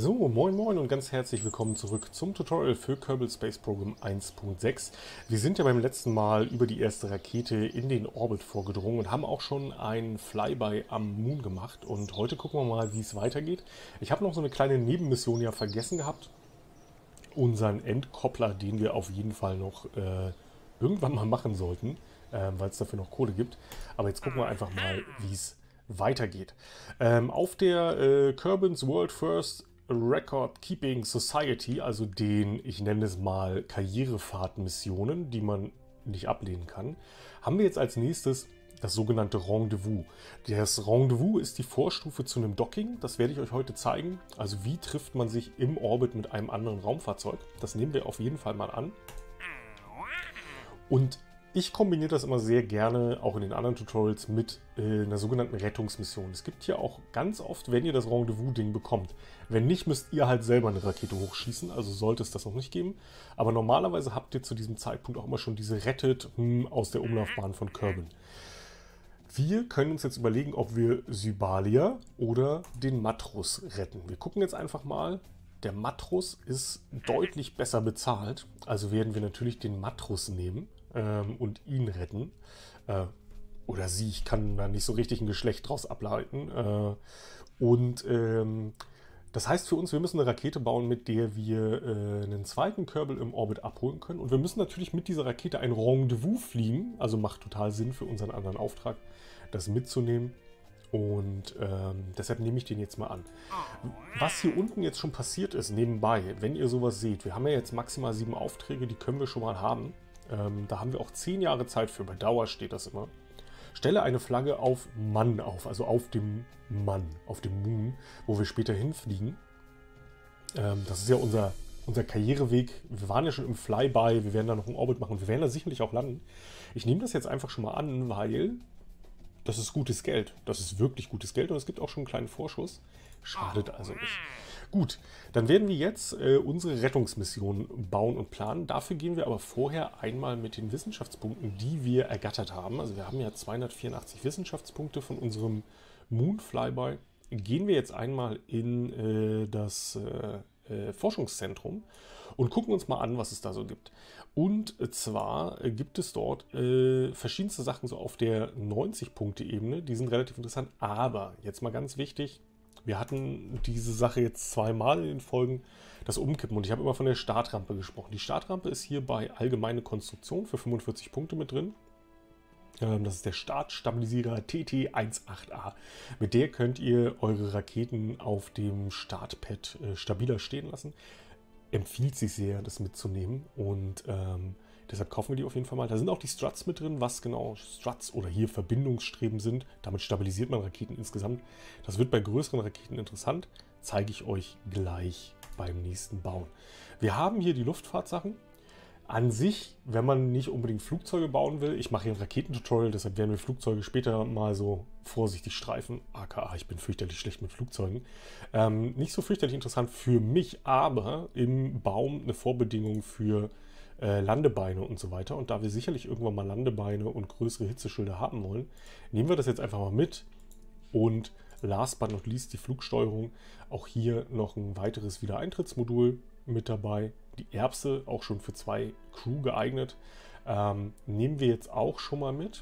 So, moin moin und ganz herzlich willkommen zurück zum Tutorial für Kerbal Space Program 1.6. Wir sind ja beim letzten Mal über die erste Rakete in den Orbit vorgedrungen und haben auch schon ein Flyby am Moon gemacht. Und heute gucken wir mal, wie es weitergeht. Ich habe noch so eine kleine Nebenmission ja vergessen gehabt. Unseren Endkoppler, den wir auf jeden Fall noch irgendwann mal machen sollten, weil es dafür noch Kohle gibt. Aber jetzt gucken wir einfach mal, wie es weitergeht. Auf der Kerbin's World First Record Keeping Society, also den, ich nenne es mal, Karrierefahrtmissionen, die man nicht ablehnen kann, haben wir jetzt als nächstes das sogenannte Rendezvous. Das Rendezvous ist die Vorstufe zu einem Docking. Das werde ich euch heute zeigen. Also wie trifft man sich im Orbit mit einem anderen Raumfahrzeug. Das nehmen wir auf jeden Fall mal an. Und ich kombiniere das immer sehr gerne, auch in den anderen Tutorials, mit einer sogenannten Rettungsmission. Es gibt hier auch ganz oft, wenn ihr das Rendezvous-Ding bekommt, wenn nicht, müsst ihr halt selber eine Rakete hochschießen, also sollte es das noch nicht geben. Aber normalerweise habt ihr zu diesem Zeitpunkt auch immer schon diese Rettet aus der Umlaufbahn von Kerbin. Wir können uns jetzt überlegen, ob wir Sybalia oder den Matros retten. Wir gucken jetzt einfach mal. Der Matros ist deutlich besser bezahlt, also werden wir natürlich den Matros nehmen und ihn retten. Oder sie, ich kann da nicht so richtig ein Geschlecht draus ableiten. Das heißt für uns, wir müssen eine Rakete bauen, mit der wir einen zweiten Kerbal im Orbit abholen können. Und wir müssen natürlich mit dieser Rakete ein Rendezvous fliegen. Also macht total Sinn für unseren anderen Auftrag, das mitzunehmen. Und deshalb nehme ich den jetzt mal an. Was hier unten jetzt schon passiert ist, nebenbei, wenn ihr sowas seht, wir haben ja jetzt maximal 7 Aufträge, die können wir schon mal haben. Da haben wir auch 10 Jahre Zeit für, bei Dauer steht das immer. Stelle eine Flagge auf Mann auf, also auf dem Mann, auf dem Moon, wo wir später hinfliegen. Das ist ja unser Karriereweg. Wir waren ja schon im Flyby, wir werden da noch einen Orbit machen und wir werden da sicherlich auch landen. Ich nehme das jetzt einfach schon mal an, weil das ist gutes Geld. Das ist wirklich gutes Geld und es gibt auch schon einen kleinen Vorschuss. Schadet also nicht. Gut, dann werden wir jetzt unsere Rettungsmission bauen und planen. Dafür gehen wir aber vorher einmal mit den Wissenschaftspunkten, die wir ergattert haben. Also wir haben ja 284 Wissenschaftspunkte von unserem Moon Flyby. Gehen wir jetzt einmal in das Forschungszentrum und gucken uns mal an, was es da so gibt. Und zwar gibt es dort verschiedenste Sachen so auf der 90-Punkte-Ebene. Die sind relativ interessant, aber jetzt mal ganz wichtig, wir hatten diese Sache jetzt zweimal in den Folgen, das Umkippen. Und ich habe immer von der Startrampe gesprochen. Die Startrampe ist hier bei allgemeine Konstruktion für 45 Punkte mit drin. Das ist der Startstabilisierer TT18A. Mit der könnt ihr eure Raketen auf dem Startpad stabiler stehen lassen. Empfiehlt sich sehr, das mitzunehmen. Und deshalb kaufen wir die auf jeden Fall mal. Da sind auch die Struts mit drin, was genau Struts oder hier Verbindungsstreben sind. Damit stabilisiert man Raketen insgesamt. Das wird bei größeren Raketen interessant. Zeige ich euch gleich beim nächsten Bauen. Wir haben hier die Luftfahrtsachen. An sich, wenn man nicht unbedingt Flugzeuge bauen will, ich mache hier ein Raketentutorial, deshalb werden wir Flugzeuge später mal so vorsichtig streifen. AKA, ich bin fürchterlich schlecht mit Flugzeugen. Nicht so fürchterlich interessant für mich, aber im Baum eine Vorbedingung für Landebeine und so weiter. Und da wir sicherlich irgendwann mal Landebeine und größere Hitzeschilder haben wollen, nehmen wir das jetzt einfach mal mit. Und last but not least die Flugsteuerung. Auch hier noch ein weiteres Wiedereintrittsmodul mit dabei. Die Erbse auch schon für 2 Crew geeignet. Nehmen wir jetzt auch schon mal mit.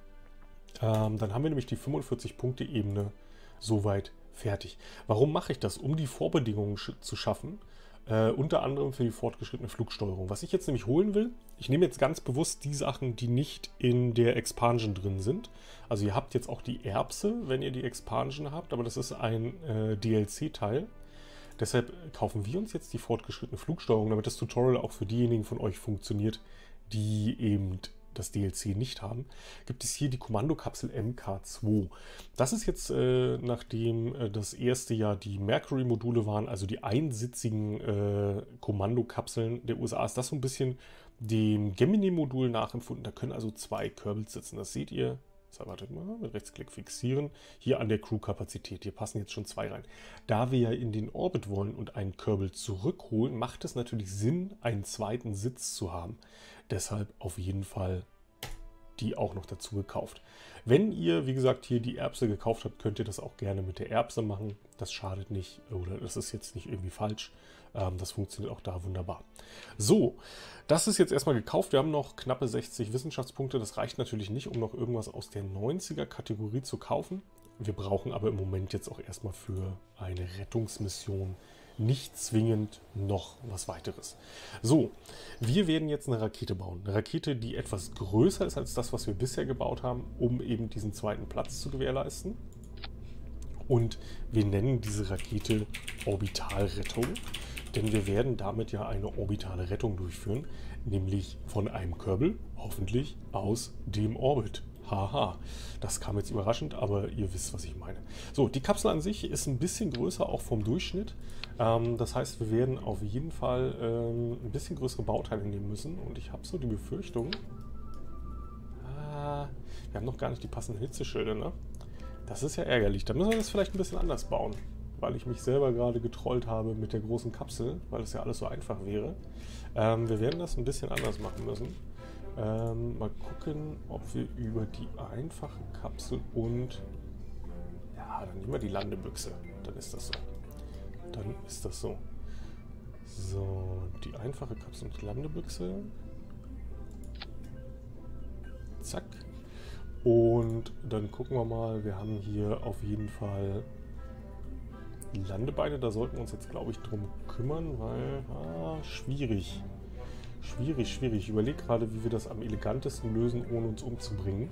Dann haben wir nämlich die 45-Punkte-Ebene soweit fertig. Warum mache ich das? Um die Vorbedingungen zu schaffen. Unter anderem für die fortgeschrittene Flugsteuerung. Was ich jetzt nämlich holen will, ich nehme jetzt ganz bewusst die Sachen, die nicht in der Expansion drin sind. Also ihr habt jetzt auch die Erbse, wenn ihr die Expansion habt, aber das ist ein DLC-Teil. Deshalb kaufen wir uns jetzt die fortgeschrittene Flugsteuerung, damit das Tutorial auch für diejenigen von euch funktioniert, die eben das DLC nicht haben. Gibt es hier die Kommandokapsel MK2. Das ist jetzt, nachdem das erste Jahr die Mercury-Module waren, also die einsitzigen Kommandokapseln der USA, ist das so ein bisschen dem Gemini-Modul nachempfunden. Da können also 2 Kerbals sitzen. Das seht ihr. So, wartet mal, mit Rechtsklick fixieren. Hier an der Crew-Kapazität. Hier passen jetzt schon 2 rein. Da wir ja in den Orbit wollen und einen Kerbal zurückholen, macht es natürlich Sinn, einen zweiten Sitz zu haben. Deshalb auf jeden Fall die auch noch dazu gekauft. Wenn ihr, wie gesagt, hier die Erbse gekauft habt, könnt ihr das auch gerne mit der Erbse machen. Das schadet nicht oder das ist jetzt nicht irgendwie falsch. Das funktioniert auch da wunderbar. So, das ist jetzt erstmal gekauft. Wir haben noch knappe 60 Wissenschaftspunkte. Das reicht natürlich nicht, um noch irgendwas aus der 90er-Kategorie zu kaufen. Wir brauchen aber im Moment jetzt auch erstmal für eine Rettungsmission nicht zwingend noch was weiteres. So, wir werden jetzt eine Rakete bauen. Eine Rakete, die etwas größer ist als das, was wir bisher gebaut haben, um eben diesen zweiten Platz zu gewährleisten. Und wir nennen diese Rakete Orbitalrettung, denn wir werden damit ja eine orbitale Rettung durchführen, nämlich von einem Kerbal, hoffentlich aus dem Orbit. Haha, das kam jetzt überraschend, aber ihr wisst, was ich meine. So, die Kapsel an sich ist ein bisschen größer, auch vom Durchschnitt. Das heißt, wir werden auf jeden Fall ein bisschen größere Bauteile nehmen müssen. Und ich habe so die Befürchtung, wir haben noch gar nicht die passenden Hitzeschilder, ne? Das ist ja ärgerlich. Da müssen wir das vielleicht ein bisschen anders bauen, weil ich mich selber gerade getrollt habe mit der großen Kapsel, weil das ja alles so einfach wäre. Wir werden das ein bisschen anders machen müssen. Mal gucken, ob wir über die einfache Kapsel und ja, dann nehmen wir die Landebüchse. Dann ist das so. Dann ist das so. So, die einfache Kapsel und die Landebüchse. Zack. Und dann gucken wir mal, wir haben hier auf jeden Fall die Landebeine. Da sollten wir uns jetzt, glaube ich, drum kümmern, weil schwierig. Schwierig. Ich überlege gerade, wie wir das am elegantesten lösen, ohne uns umzubringen.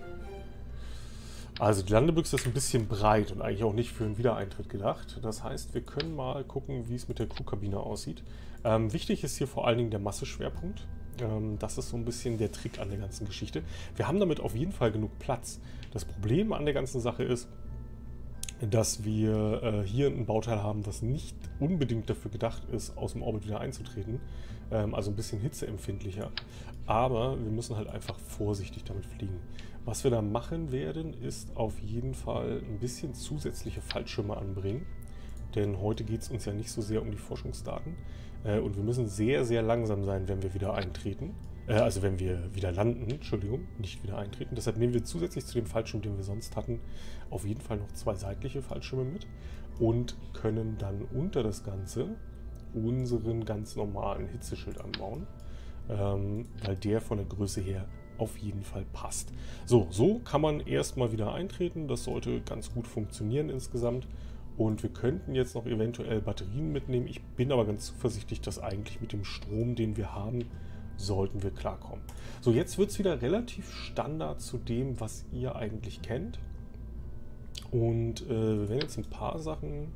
Also die Landebüchse ist ein bisschen breit und eigentlich auch nicht für einen Wiedereintritt gedacht. Das heißt, wir können mal gucken, wie es mit der Crewkabine aussieht. Wichtig ist hier vor allen Dingen der Masseschwerpunkt. Das ist so ein bisschen der Trick an der ganzen Geschichte. Wir haben damit auf jeden Fall genug Platz. Das Problem an der ganzen Sache ist, dass wir hier ein Bauteil haben, was nicht unbedingt dafür gedacht ist, aus dem Orbit wieder einzutreten. Also ein bisschen hitzeempfindlicher. Aber wir müssen halt einfach vorsichtig damit fliegen. Was wir da machen werden, ist auf jeden Fall ein bisschen zusätzliche Fallschirme anbringen. Denn heute geht es uns ja nicht so sehr um die Forschungsdaten. Und wir müssen sehr, sehr langsam sein, wenn wir wieder eintreten. Also wenn wir wieder landen, Entschuldigung, nicht wieder eintreten. Deshalb nehmen wir zusätzlich zu dem Fallschirm, den wir sonst hatten, auf jeden Fall noch 2 seitliche Fallschirme mit und können dann unter das Ganze unseren ganz normalen Hitzeschild anbauen, weil der von der Größe her auf jeden Fall passt. So kann man erstmal wieder eintreten. Das sollte ganz gut funktionieren insgesamt. Und wir könnten jetzt noch eventuell Batterien mitnehmen. Ich bin aber ganz zuversichtlich, dass eigentlich mit dem Strom, den wir haben, sollten wir klarkommen. So, jetzt wird es wieder relativ Standard zu dem, was ihr eigentlich kennt. Und wir werden jetzt ein paar Sachen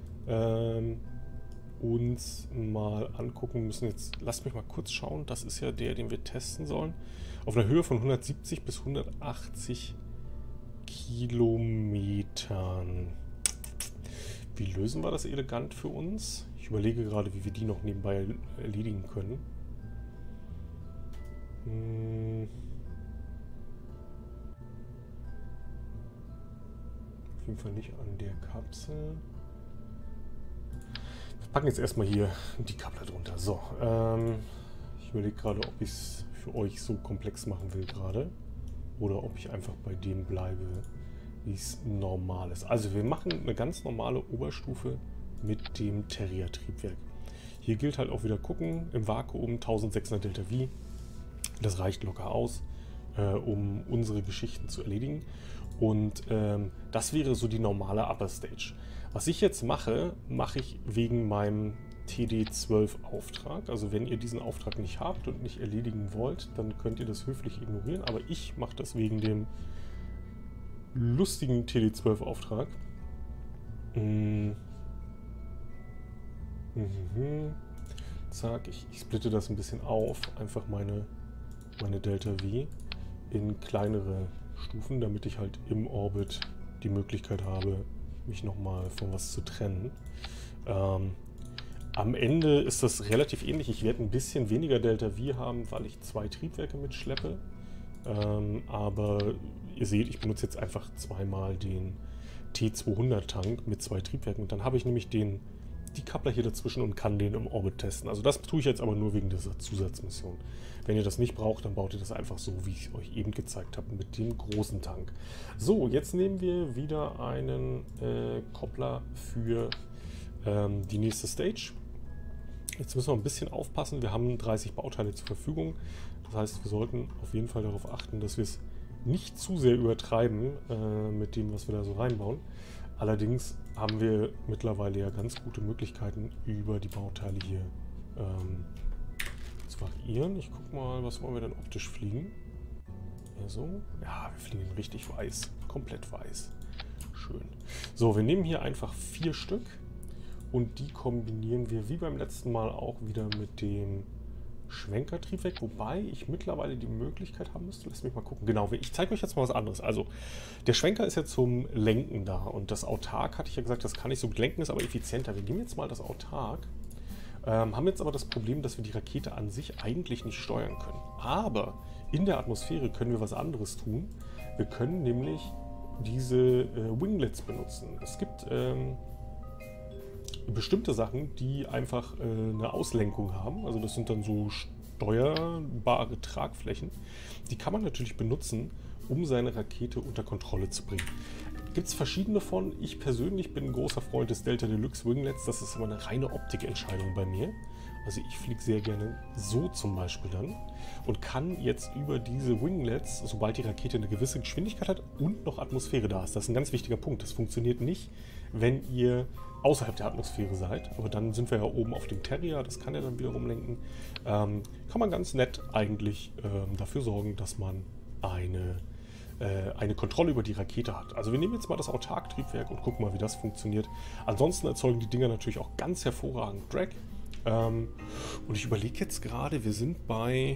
uns mal angucken müssen. Jetzt lasst mich mal kurz schauen. Das ist ja der, den wir testen sollen. Auf einer Höhe von 170 bis 180 Kilometern. Wie lösen wir das elegant für uns? Ich überlege gerade, wie wir die noch nebenbei erledigen können. Auf jeden Fall nicht an der Kapsel. Wir packen jetzt erstmal hier die Kabel drunter. So, ich überlege gerade, ob ich es für euch so komplex machen will gerade. Oder ob ich einfach bei dem bleibe, wie es normal ist. Also wir machen eine ganz normale Oberstufe mit dem Terrier-Triebwerk. Hier gilt halt auch wieder gucken, im Vakuum 1600 Delta V. Das reicht locker aus, um unsere Geschichten zu erledigen. Und das wäre so die normale Upper Stage. Was ich jetzt mache, mache ich wegen meinem TD12-Auftrag. Also wenn ihr diesen Auftrag nicht habt und nicht erledigen wollt, dann könnt ihr das höflich ignorieren. Aber ich mache das wegen dem lustigen TD12-Auftrag. Zack, ich splitte das ein bisschen auf. Einfach meine Delta V in kleinere Stufen, damit ich halt im Orbit die Möglichkeit habe, mich nochmal von was zu trennen. Am Ende ist das relativ ähnlich. Ich werde ein bisschen weniger Delta V haben, weil ich 2 Triebwerke mitschleppe. Aber ihr seht, ich benutze jetzt einfach zweimal den T200 Tank mit 2 Triebwerken. Und dann habe ich nämlich den die Coupler hier dazwischen und kann den im Orbit testen. Also das tue ich jetzt aber nur wegen dieser Zusatzmission. Wenn ihr das nicht braucht, dann baut ihr das einfach so, wie ich euch eben gezeigt habe, mit dem großen Tank. So, jetzt nehmen wir wieder einen Koppler für die nächste Stage. Jetzt müssen wir ein bisschen aufpassen. Wir haben 30 Bauteile zur Verfügung. Das heißt, wir sollten auf jeden Fall darauf achten, dass wir es nicht zu sehr übertreiben mit dem, was wir da so reinbauen. Allerdings haben wir mittlerweile ja ganz gute Möglichkeiten, über die Bauteile hier zu variieren. Ich gucke mal, was wollen wir denn optisch fliegen? Ja, so. Ja, wir fliegen richtig weiß. Komplett weiß. Schön. So, wir nehmen hier einfach 4 Stück und die kombinieren wir wie beim letzten Mal auch wieder mit dem Schwenkertriebwerk, wobei ich mittlerweile die Möglichkeit haben müsste. Lass mich mal gucken. Genau, ich zeige euch jetzt mal was anderes. Also, der Schwenker ist ja zum Lenken da und das Autark, hatte ich ja gesagt, das kann nicht so gut lenken, ist aber effizienter. Wir nehmen jetzt mal das Autark, haben jetzt aber das Problem, dass wir die Rakete an sich eigentlich nicht steuern können. Aber in der Atmosphäre können wir was anderes tun. Wir können nämlich diese Winglets benutzen. Es gibt bestimmte Sachen, die einfach eine Auslenkung haben. Also das sind dann so steuerbare Tragflächen. Die kann man natürlich benutzen, um seine Rakete unter Kontrolle zu bringen. Gibt es verschiedene von. Ich persönlich bin ein großer Freund des Delta Deluxe Winglets. Das ist aber eine reine Optikentscheidung bei mir. Also ich fliege sehr gerne so zum Beispiel dann und kann jetzt über diese Winglets, sobald die Rakete eine gewisse Geschwindigkeit hat und noch Atmosphäre da ist. Das ist ein ganz wichtiger Punkt. Das funktioniert nicht, wenn ihr außerhalb der Atmosphäre seid. Aber dann sind wir ja oben auf dem Terrier, das kann ja dann wiederum lenken. Kann man ganz nett eigentlich dafür sorgen, dass man eine Kontrolle über die Rakete hat. Also wir nehmen jetzt mal das Autark-Triebwerk und gucken mal, wie das funktioniert. Ansonsten erzeugen die Dinger natürlich auch ganz hervorragend Drag. Und ich überlege jetzt gerade, wir sind bei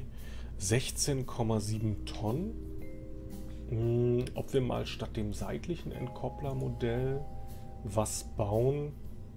16,7 Tonnen. Ob wir mal statt dem seitlichen Entkopplermodell was bauen,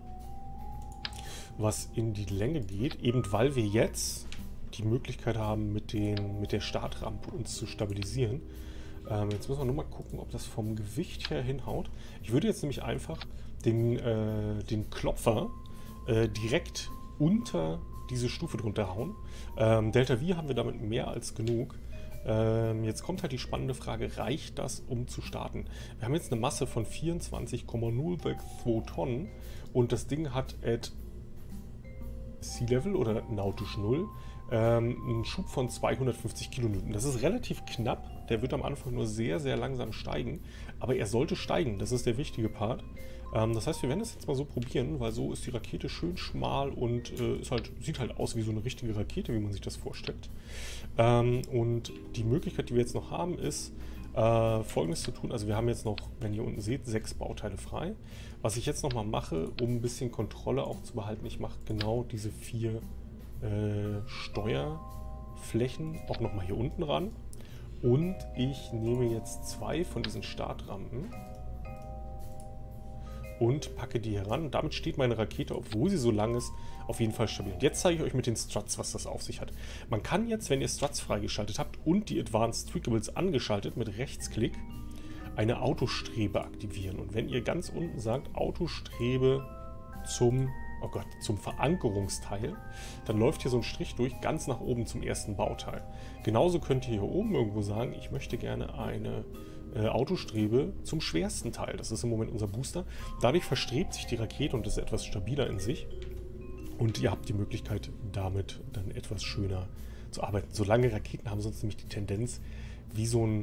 was in die Länge geht, eben weil wir jetzt die Möglichkeit haben, mit der Startrampe uns zu stabilisieren. Jetzt müssen wir nur mal gucken, ob das vom Gewicht her hinhaut. Ich würde jetzt nämlich einfach den Klopfer direkt unter diese Stufe drunter hauen. Delta V haben wir damit mehr als genug. Jetzt kommt halt die spannende Frage, reicht das, um zu starten? Wir haben jetzt eine Masse von 24,062 Tonnen und das Ding hat at Sea Level oder nautisch 0 einen Schub von 250 Kilonewton. Das ist relativ knapp, der wird am Anfang nur sehr, sehr langsam steigen, aber er sollte steigen, das ist der wichtige Part. Das heißt, wir werden das jetzt mal so probieren, weil so ist die Rakete schön schmal und sieht halt aus wie so eine richtige Rakete, wie man sich das vorstellt. Und die Möglichkeit, die wir jetzt noch haben, ist Folgendes zu tun. Also wir haben jetzt noch, wenn ihr unten seht, 6 Bauteile frei. Was ich jetzt nochmal mache, um ein bisschen Kontrolle auch zu behalten, ich mache genau diese 4 Steuerflächen auch nochmal hier unten ran. Und ich nehme jetzt 2 von diesen Startrampen und packe die hier ran. Damit steht meine Rakete, obwohl sie so lang ist, auf jeden Fall stabil. Und jetzt zeige ich euch mit den Struts, was das auf sich hat. Man kann jetzt, wenn ihr Struts freigeschaltet habt und die Advanced Tweakables angeschaltet, mit Rechtsklick eine Autostrebe aktivieren. Und wenn ihr ganz unten sagt, Autostrebe zum Verankerungsteil, dann läuft hier so ein Strich durch, ganz nach oben zum ersten Bauteil. Genauso könnt ihr hier oben irgendwo sagen, ich möchte gerne eine Autostrebe zum schwersten Teil. Das ist im Moment unser Booster. Dadurch verstrebt sich die Rakete und ist etwas stabiler in sich. Und ihr habt die Möglichkeit, damit dann etwas schöner zu arbeiten. So lange Raketen haben sonst nämlich die Tendenz, wie so ein,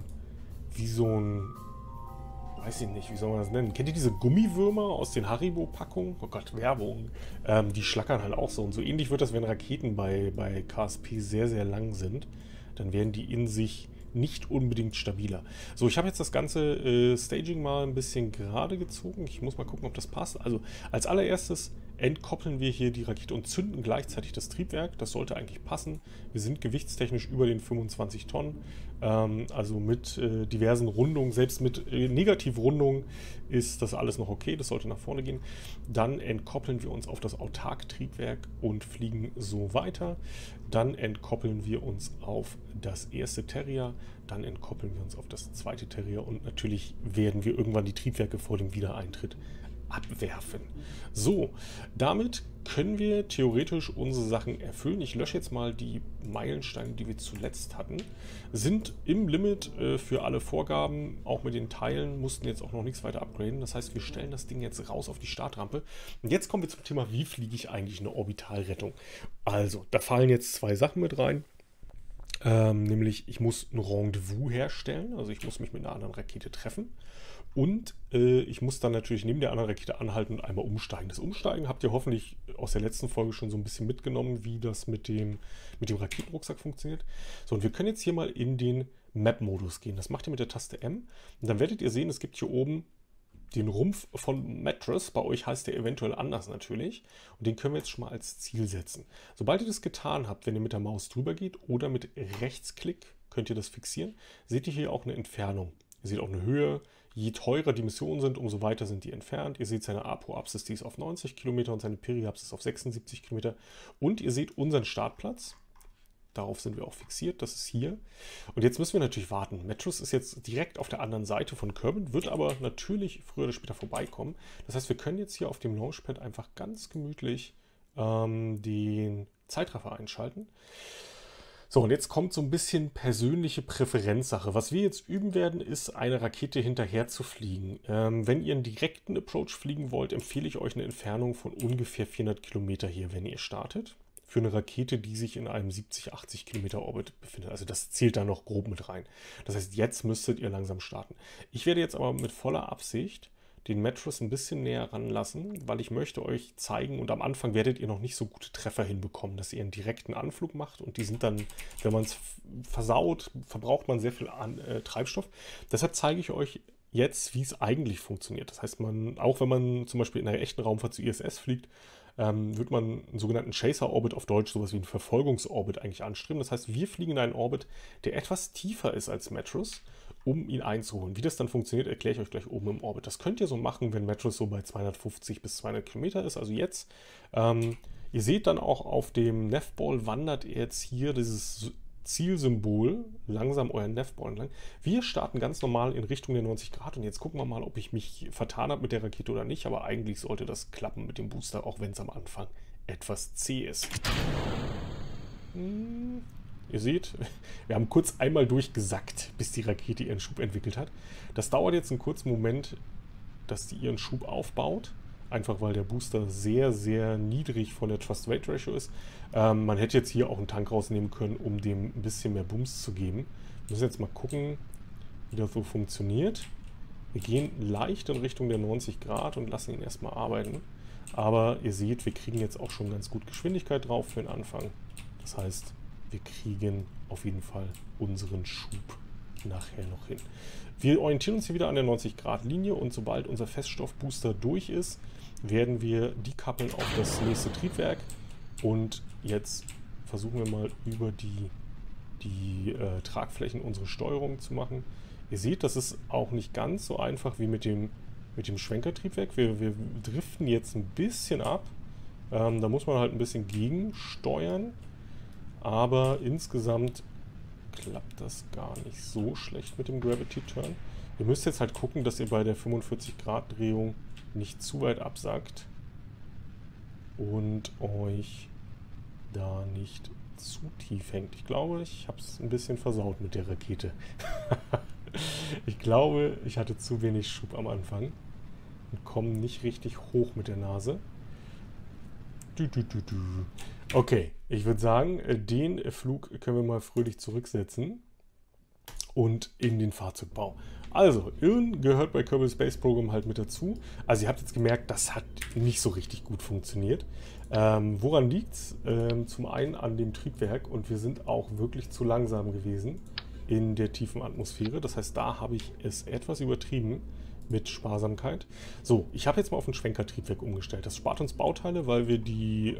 weiß ich nicht, wie soll man das nennen? Kennt ihr diese Gummiwürmer aus den Haribo-Packungen? Oh Gott, Werbung. Die schlackern halt auch so. Und so ähnlich wird das, wenn Raketen bei KSP sehr, sehr lang sind. Dann werden die in sich nicht unbedingt stabiler. So, ich habe jetzt das ganze Staging mal ein bisschen gerade gezogen. Ich muss mal gucken, ob das passt. Also als allererstes entkoppeln wir hier die Rakete und zünden gleichzeitig das Triebwerk. Das sollte eigentlich passen. Wir sind gewichtstechnisch über den 25 Tonnen. Also mit diversen Rundungen, selbst mit Negativrundungen ist das alles noch okay. Das sollte nach vorne gehen. Dann entkoppeln wir uns auf das Autark-Triebwerk und fliegen so weiter. Dann entkoppeln wir uns auf das erste Terrier. Dann entkoppeln wir uns auf das zweite Terrier. Und natürlich werden wir irgendwann die Triebwerke vor dem Wiedereintritt abwerfen. So, damit können wir theoretisch unsere Sachen erfüllen. Ich lösche jetzt mal die Meilensteine, die wir zuletzt hatten. Sind im Limit für alle Vorgaben, auch mit den Teilen, mussten jetzt auch noch nichts weiter upgraden. Das heißt, wir stellen das Ding jetzt raus auf die Startrampe. Und jetzt kommen wir zum Thema, wie fliege ich eigentlich eine Orbitalrettung? Also, da fallen jetzt zwei Sachen mit rein. Nämlich, ich muss ein Rendezvous herstellen. Also ich muss mich mit einer anderen Rakete treffen. Und ich muss dann natürlich neben der anderen Rakete anhalten und einmal umsteigen. Das Umsteigen habt ihr hoffentlich aus der letzten Folge schon so ein bisschen mitgenommen, wie das mit dem Raketenrucksack funktioniert. So, und wir können jetzt hier mal in den Map-Modus gehen. Das macht ihr mit der Taste M. Und dann werdet ihr sehen, es gibt hier oben den Rumpf von Mattress. Bei euch heißt der eventuell anders natürlich. Und den können wir jetzt schon mal als Ziel setzen. Sobald ihr das getan habt, wenn ihr mit der Maus drüber geht oder mit Rechtsklick, könnt ihr das fixieren, seht ihr hier auch eine Entfernung. Ihr seht auch eine Höhe. Je teurer die Missionen sind, umso weiter sind die entfernt. Ihr seht seine Apoapsis, die ist auf 90 Kilometer und seine Periapsis auf 76 Kilometer. Und ihr seht unseren Startplatz. Darauf sind wir auch fixiert, das ist hier. Und jetzt müssen wir natürlich warten. Mattress ist jetzt direkt auf der anderen Seite von Kerbin, wird aber natürlich früher oder später vorbeikommen. Das heißt, wir können jetzt hier auf dem Launchpad einfach ganz gemütlich den Zeitraffer einschalten. So, und jetzt kommt so ein bisschen persönliche Präferenzsache. Was wir jetzt üben werden, ist, eine Rakete hinterher zu fliegen. Wenn ihr einen direkten Approach fliegen wollt, empfehle ich euch eine Entfernung von ungefähr 400 Kilometer hier, wenn ihr startet. Für eine Rakete, die sich in einem 70-80 Kilometer Orbit befindet. Also das zählt da noch grob mit rein. Das heißt, jetzt müsstet ihr langsam starten. Ich werde jetzt aber mit voller Absicht den Mattress ein bisschen näher ranlassen, weil ich möchte euch zeigen, und am Anfang werdet ihr noch nicht so gute Treffer hinbekommen, dass ihr einen direkten Anflug macht und die sind dann, wenn man es versaut, verbraucht man sehr viel Treibstoff. Deshalb zeige ich euch jetzt, wie es eigentlich funktioniert. Das heißt, auch wenn man zum Beispiel in einer echten Raumfahrt zu ISS fliegt, wird man einen sogenannten Chaser-Orbit, auf Deutsch sowas wie einen Verfolgungsorbit eigentlich anstreben. Das heißt, wir fliegen in einen Orbit, der etwas tiefer ist als Mattress, um ihn einzuholen. Wie das dann funktioniert, erkläre ich euch gleich oben im Orbit. Das könnt ihr so machen, wenn Mattress so bei 250 bis 200 Kilometer ist, also jetzt. Ihr seht dann auch auf dem Navball wandert jetzt hier dieses Zielsymbol langsam euren Navball entlang. Wir starten ganz normal in Richtung der 90 Grad und jetzt gucken wir mal, ob ich mich vertan habe mit der Rakete oder nicht, aber eigentlich sollte das klappen mit dem Booster, auch wenn es am Anfang etwas zäh ist. Ihr seht, wir haben kurz einmal durchgesackt, bis die Rakete ihren Schub entwickelt hat. Das dauert jetzt einen kurzen Moment, dass die ihren Schub aufbaut. Einfach weil der Booster sehr, sehr niedrig von der Thrust-Weight-Ratio ist. Man hätte jetzt hier auch einen Tank rausnehmen können, um dem ein bisschen mehr Bums zu geben. Wir müssen jetzt mal gucken, wie das so funktioniert. Wir gehen leicht in Richtung der 90 Grad und lassen ihn erstmal arbeiten. Aber ihr seht, wir kriegen jetzt auch schon ganz gut Geschwindigkeit drauf für den Anfang. Das heißt, wir kriegen auf jeden Fall unseren Schub nachher noch hin. Wir orientieren uns hier wieder an der 90-Grad-Linie und sobald unser Feststoffbooster durch ist, werden wir dekoppeln auf das nächste Triebwerk und jetzt versuchen wir mal über die Tragflächen unsere Steuerung zu machen. Ihr seht, das ist auch nicht ganz so einfach wie mit dem Schwenkertriebwerk. Wir driften jetzt ein bisschen ab. Da muss man halt ein bisschen gegensteuern, aber insgesamt klappt das gar nicht so schlecht mit dem Gravity Turn. Ihr müsst jetzt halt gucken, dass ihr bei der 45 Grad Drehung nicht zu weit absackt und euch da nicht zu tief hängt. Ich glaube, ich habe es ein bisschen versaut mit der Rakete. Ich glaube, ich hatte zu wenig Schub am Anfang und komme nicht richtig hoch mit der Nase. Okay, ich würde sagen, den Flug können wir mal fröhlich zurücksetzen und in den Fahrzeugbau. Also, Irren gehört bei Kerbal Space Program halt mit dazu. Also ihr habt jetzt gemerkt, das hat nicht so richtig gut funktioniert. Woran liegt es? Zum einen an dem Triebwerk und wir sind auch wirklich zu langsam gewesen in der tiefen Atmosphäre. Das heißt, da habe ich es etwas übertrieben mit Sparsamkeit. So, ich habe jetzt mal auf ein Schwenkertriebwerk umgestellt. Das spart uns Bauteile, weil wir die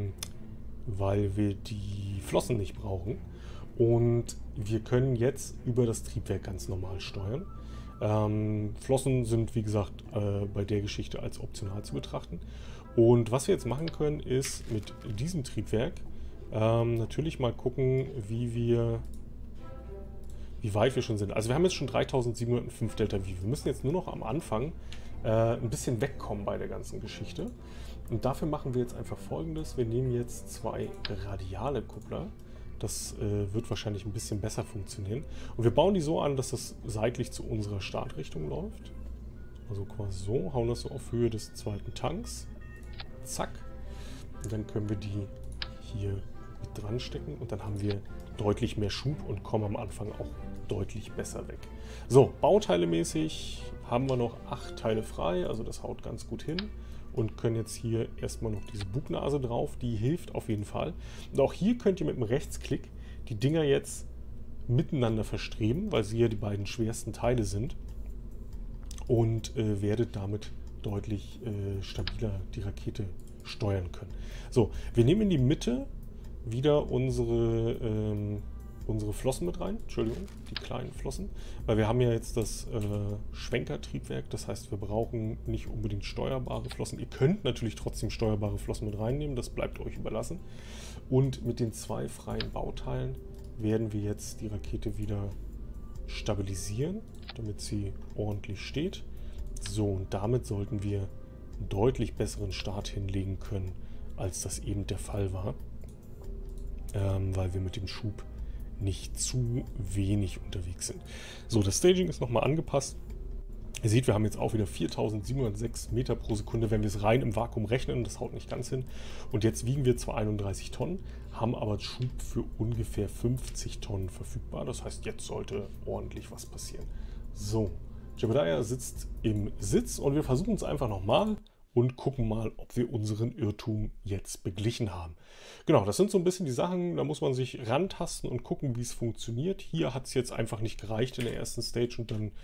Flossen nicht brauchen. Und wir können jetzt über das Triebwerk ganz normal steuern. Flossen sind, wie gesagt, bei der Geschichte als optional zu betrachten. Und was wir jetzt machen können, ist mit diesem Triebwerk natürlich mal gucken, wie wir wie weit wir schon sind. Also wir haben jetzt schon 3705 Delta V. Wir müssen jetzt nur noch am Anfang ein bisschen wegkommen bei der ganzen Geschichte. Und dafür machen wir jetzt einfach Folgendes. Wir nehmen jetzt 2 radiale Kuppler. Das wird wahrscheinlich ein bisschen besser funktionieren. Und wir bauen die so an, dass das seitlich zu unserer Startrichtung läuft. Also quasi so, hauen das so auf Höhe des zweiten Tanks. Zack. Und dann können wir die hier mit dran stecken und dann haben wir deutlich mehr Schub und kommen am Anfang auch deutlich besser weg. So, bauteilemäßig haben wir noch 8 Teile frei, also das haut ganz gut hin. Und können jetzt hier erstmal noch diese Bugnase drauf, die hilft auf jeden Fall. Und auch hier könnt ihr mit dem Rechtsklick die Dinger jetzt miteinander verstreben, weil sie ja die beiden schwersten Teile sind. Und werdet damit deutlich stabiler die Rakete steuern können. So, wir nehmen in die Mitte wieder unsere Flossen mit rein, Entschuldigung, die kleinen Flossen, weil wir haben ja jetzt das Schwenkertriebwerk, das heißt, wir brauchen nicht unbedingt steuerbare Flossen. Ihr könnt natürlich trotzdem steuerbare Flossen mit reinnehmen, das bleibt euch überlassen. Und mit den 2 freien Bauteilen werden wir jetzt die Rakete wieder stabilisieren, damit sie ordentlich steht. So, und damit sollten wir einen deutlich besseren Start hinlegen können, als das eben der Fall war, weil wir mit dem Schub nicht zu wenig unterwegs sind. So, das Staging ist nochmal angepasst. Ihr seht, wir haben jetzt auch wieder 4706 Meter pro Sekunde, wenn wir es rein im Vakuum rechnen. Das haut nicht ganz hin. Und jetzt wiegen wir zwar 31 Tonnen, haben aber Schub für ungefähr 50 Tonnen verfügbar. Das heißt, jetzt sollte ordentlich was passieren. So, Jebediah sitzt im Sitz und wir versuchen es einfach nochmal und gucken mal, ob wir unseren Irrtum jetzt beglichen haben. Genau, das sind so ein bisschen die Sachen, da muss man sich rantasten und gucken, wie es funktioniert. Hier hat es jetzt einfach nicht gereicht in der ersten Stage und dann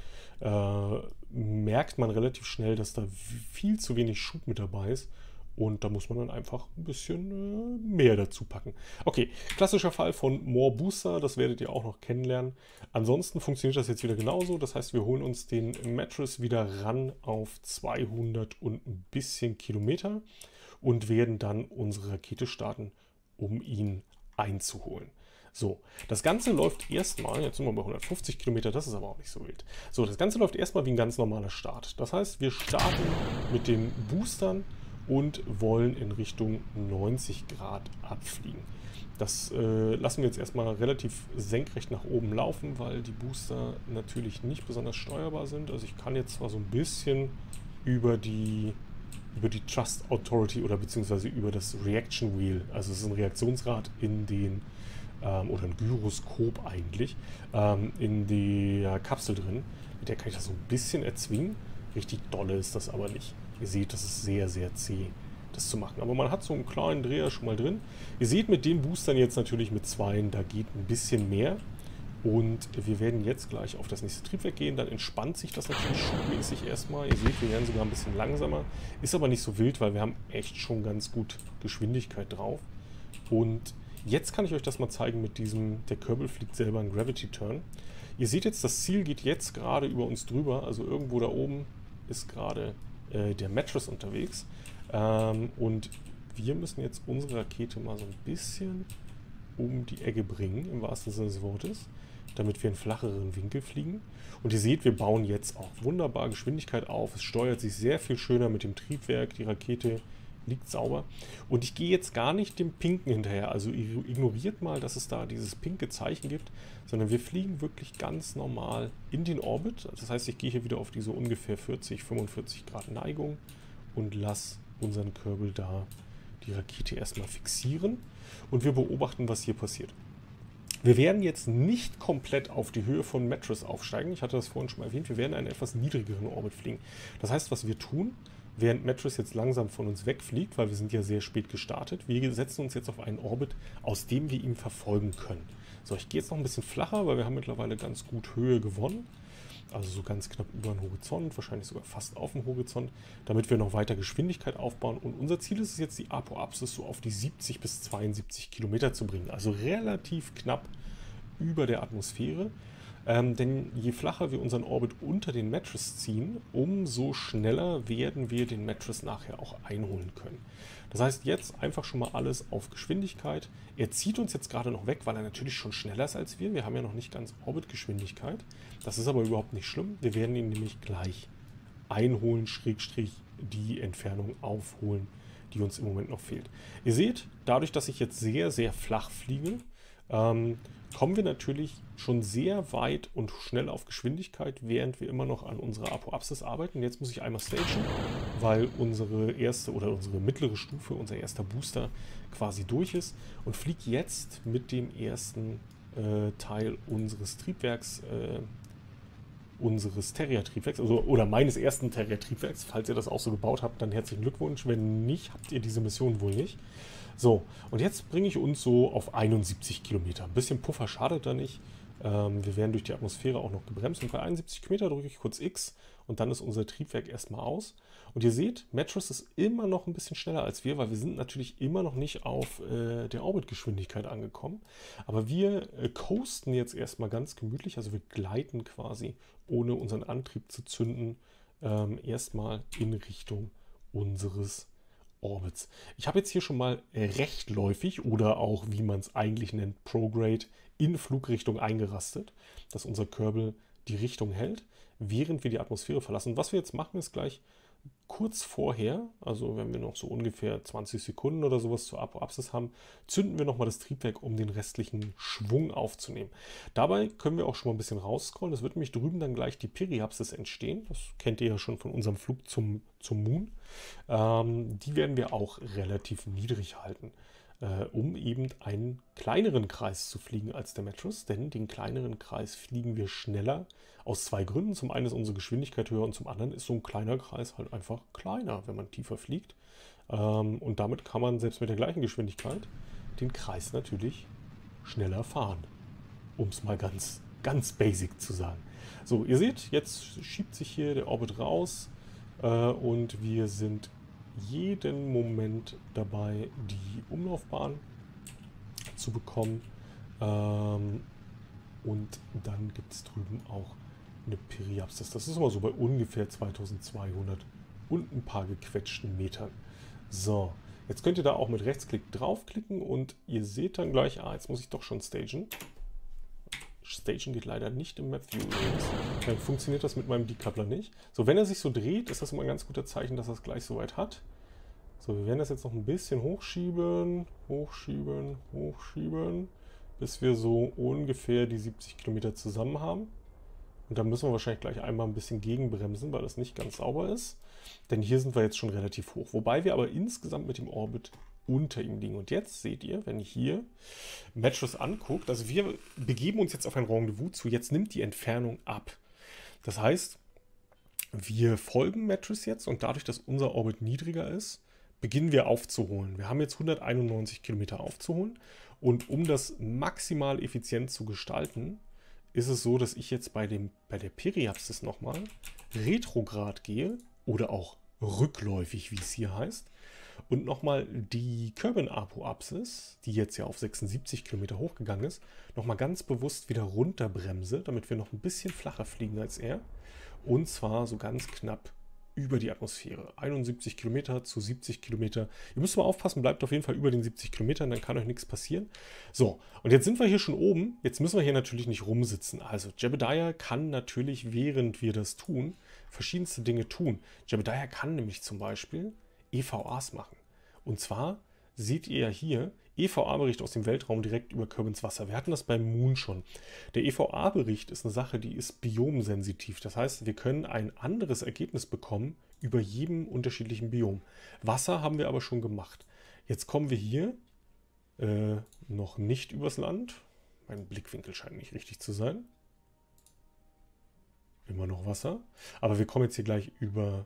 merkt man relativ schnell, dass da viel zu wenig Schub mit dabei ist. Und da muss man dann einfach ein bisschen mehr dazu packen. Okay, klassischer Fall von More Booster, das werdet ihr auch noch kennenlernen. Ansonsten funktioniert das jetzt wieder genauso. Das heißt, wir holen uns den Mattress wieder ran auf 200 und ein bisschen Kilometer und werden dann unsere Rakete starten, um ihn einzuholen. So, das Ganze läuft erstmal, jetzt sind wir bei 150 Kilometer, das ist aber auch nicht so wild. So, das Ganze läuft erstmal wie ein ganz normaler Start. Das heißt, wir starten mit den Boostern und wollen in Richtung 90 Grad abfliegen. Das lassen wir jetzt erstmal relativ senkrecht nach oben laufen, weil die Booster natürlich nicht besonders steuerbar sind. Also ich kann jetzt zwar so ein bisschen über die Thrust Authority oder beziehungsweise über das Reaction Wheel, also es ist ein Reaktionsrad in den, oder ein Gyroskop eigentlich, in der Kapsel drin. Mit der kann ich das so ein bisschen erzwingen. Richtig dolle ist das aber nicht. Ihr seht, das ist sehr, sehr zäh, das zu machen. Aber man hat so einen kleinen Dreher schon mal drin. Ihr seht mit den Boostern jetzt natürlich mit 2, da geht ein bisschen mehr. Und wir werden jetzt gleich auf das nächste Triebwerk gehen. Dann entspannt sich das natürlich schubmäßig erstmal. Ihr seht, wir werden sogar ein bisschen langsamer. Ist aber nicht so wild, weil wir haben echt schon ganz gut Geschwindigkeit drauf. Und jetzt kann ich euch das mal zeigen mit diesem, der Kerbal fliegt selber einen Gravity Turn. Ihr seht jetzt, das Ziel geht jetzt gerade über uns drüber. Also irgendwo da oben ist gerade der Mattress unterwegs. Und wir müssen jetzt unsere Rakete mal so ein bisschen um die Ecke bringen, im wahrsten Sinne des Wortes, damit wir in flacheren Winkel fliegen. Und ihr seht, wir bauen jetzt auch wunderbar Geschwindigkeit auf. Es steuert sich sehr viel schöner mit dem Triebwerk. Die Rakete liegt sauber. Und ich gehe jetzt gar nicht dem Pinken hinterher. Also ignoriert mal, dass es da dieses pinke Zeichen gibt, sondern wir fliegen wirklich ganz normal in den Orbit. Das heißt, ich gehe hier wieder auf diese ungefähr 40, 45 Grad Neigung und lasse unseren Kerbal da die Rakete erstmal fixieren. Und wir beobachten, was hier passiert. Wir werden jetzt nicht komplett auf die Höhe von Mattress aufsteigen. Ich hatte das vorhin schon mal erwähnt. Wir werden einen etwas niedrigeren Orbit fliegen. Das heißt, was wir tun, während Mattress jetzt langsam von uns wegfliegt, weil wir sind ja sehr spät gestartet, wir setzen uns jetzt auf einen Orbit, aus dem wir ihn verfolgen können. So, ich gehe jetzt noch ein bisschen flacher, weil wir haben mittlerweile ganz gut Höhe gewonnen. Also so ganz knapp über den Horizont, wahrscheinlich sogar fast auf dem Horizont, damit wir noch weiter Geschwindigkeit aufbauen. Und unser Ziel ist es jetzt, die Apoapsis so auf die 70 bis 72 Kilometer zu bringen. Also relativ knapp über der Atmosphäre. Denn je flacher wir unseren Orbit unter den Mattress ziehen, umso schneller werden wir den Mattress nachher auch einholen können. Das heißt, jetzt einfach schon mal alles auf Geschwindigkeit. Er zieht uns jetzt gerade noch weg, weil er natürlich schon schneller ist als wir. Wir haben ja noch nicht ganz Orbitgeschwindigkeit. Das ist aber überhaupt nicht schlimm. Wir werden ihn nämlich gleich einholen, Schrägstrich die Entfernung aufholen, die uns im Moment noch fehlt. Ihr seht, dadurch, dass ich jetzt sehr, sehr flach fliege, kommen wir natürlich schon sehr weit und schnell auf Geschwindigkeit, während wir immer noch an unserer Apoapsis arbeiten. Jetzt muss ich einmal stagen, weil unsere erste oder unsere mittlere Stufe, unser erster Booster quasi durch ist und fliege jetzt mit dem ersten Teil unseres Triebwerks, unseres Terrier-Triebwerks, also, oder meines ersten Terrier-Triebwerks. Falls ihr das auch so gebaut habt, dann herzlichen Glückwunsch. Wenn nicht, habt ihr diese Mission wohl nicht. So, und jetzt bringe ich uns so auf 71 Kilometer. Ein bisschen Puffer schadet da nicht. Wir werden durch die Atmosphäre auch noch gebremst. Und bei 71 Kilometer drücke ich kurz X und dann ist unser Triebwerk erstmal aus. Und ihr seht, Mattress ist immer noch ein bisschen schneller als wir, weil wir sind natürlich immer noch nicht auf der Orbitgeschwindigkeit angekommen. Aber wir coasten jetzt erstmal ganz gemütlich, also wir gleiten quasi, ohne unseren Antrieb zu zünden, erstmal in Richtung unseres Orbits. Ich habe jetzt hier schon mal rechtläufig oder auch, wie man es eigentlich nennt, Prograde in Flugrichtung eingerastet, dass unser Kerbal die Richtung hält, während wir die Atmosphäre verlassen. Was wir jetzt machen, ist gleich kurz vorher, also wenn wir noch so ungefähr 20 Sekunden oder sowas zur Apoapsis haben, zünden wir nochmal das Triebwerk, um den restlichen Schwung aufzunehmen. Dabei können wir auch schon mal ein bisschen rausscrollen. Es wird nämlich drüben dann gleich die Periapsis entstehen. Das kennt ihr ja schon von unserem Flug zum Moon. Die werden wir auch relativ niedrig halten, um eben einen kleineren Kreis zu fliegen als der Mattress, denn den kleineren Kreis fliegen wir schneller aus zwei Gründen. Zum einen ist unsere Geschwindigkeit höher und zum anderen ist so ein kleiner Kreis halt einfach kleiner, wenn man tiefer fliegt. Und damit kann man selbst mit der gleichen Geschwindigkeit den Kreis natürlich schneller fahren, um es mal ganz, ganz basic zu sagen. So, ihr seht, jetzt schiebt sich hier der Orbit raus und wir sind jeden Moment dabei, die Umlaufbahn zu bekommen. Und dann gibt es drüben auch eine Periapsis. Das ist immer so bei ungefähr 2200 und ein paar gequetschten Metern. So, jetzt könnt ihr da auch mit Rechtsklick draufklicken und ihr seht dann gleich, jetzt muss ich doch schon stagen. Stagen geht leider nicht im Map View übrigens. Dann funktioniert das mit meinem Decoupler nicht. So, wenn er sich so dreht, ist das immer ein ganz guter Zeichen, dass er es gleich soweit hat. So, wir werden das jetzt noch ein bisschen hochschieben, hochschieben, hochschieben, bis wir so ungefähr die 70 Kilometer zusammen haben. Und dann müssen wir wahrscheinlich gleich einmal ein bisschen gegenbremsen, weil das nicht ganz sauber ist. Denn hier sind wir jetzt schon relativ hoch. Wobei wir aber insgesamt mit dem Orbit unter ihm liegen. Und jetzt seht ihr, wenn ich hier Mattress anguckt, also wir begeben uns jetzt auf ein Rendezvous zu, jetzt nimmt die Entfernung ab. Das heißt, wir folgen Mattress jetzt und dadurch, dass unser Orbit niedriger ist, beginnen wir aufzuholen. Wir haben jetzt 191 Kilometer aufzuholen und um das maximal effizient zu gestalten, ist es so, dass ich jetzt bei der Periapsis nochmal retrograd gehe oder auch rückläufig, wie es hier heißt, und nochmal die Kerbin-Apoapsis, die jetzt ja auf 76 Kilometer hochgegangen ist, nochmal ganz bewusst wieder runterbremse, damit wir noch ein bisschen flacher fliegen als er. Und zwar so ganz knapp über die Atmosphäre. 71 Kilometer zu 70 Kilometer. Ihr müsst mal aufpassen, bleibt auf jeden Fall über den 70 Kilometern, dann kann euch nichts passieren. So, und jetzt sind wir hier schon oben. Jetzt müssen wir hier natürlich nicht rumsitzen. Also Jebediah kann natürlich, während wir das tun, verschiedenste Dinge tun. Jebediah kann nämlich zum Beispiel EVAs machen. Und zwar seht ihr ja hier EVA-Bericht aus dem Weltraum direkt über Kerbins Wasser. Wir hatten das beim Moon schon. Der EVA-Bericht ist eine Sache, die ist biomsensitiv. Das heißt, wir können ein anderes Ergebnis bekommen über jedem unterschiedlichen Biom. Wasser haben wir aber schon gemacht. Jetzt kommen wir hier noch nicht übers Land. Mein Blickwinkel scheint nicht richtig zu sein. Immer noch Wasser. Aber wir kommen jetzt hier gleich über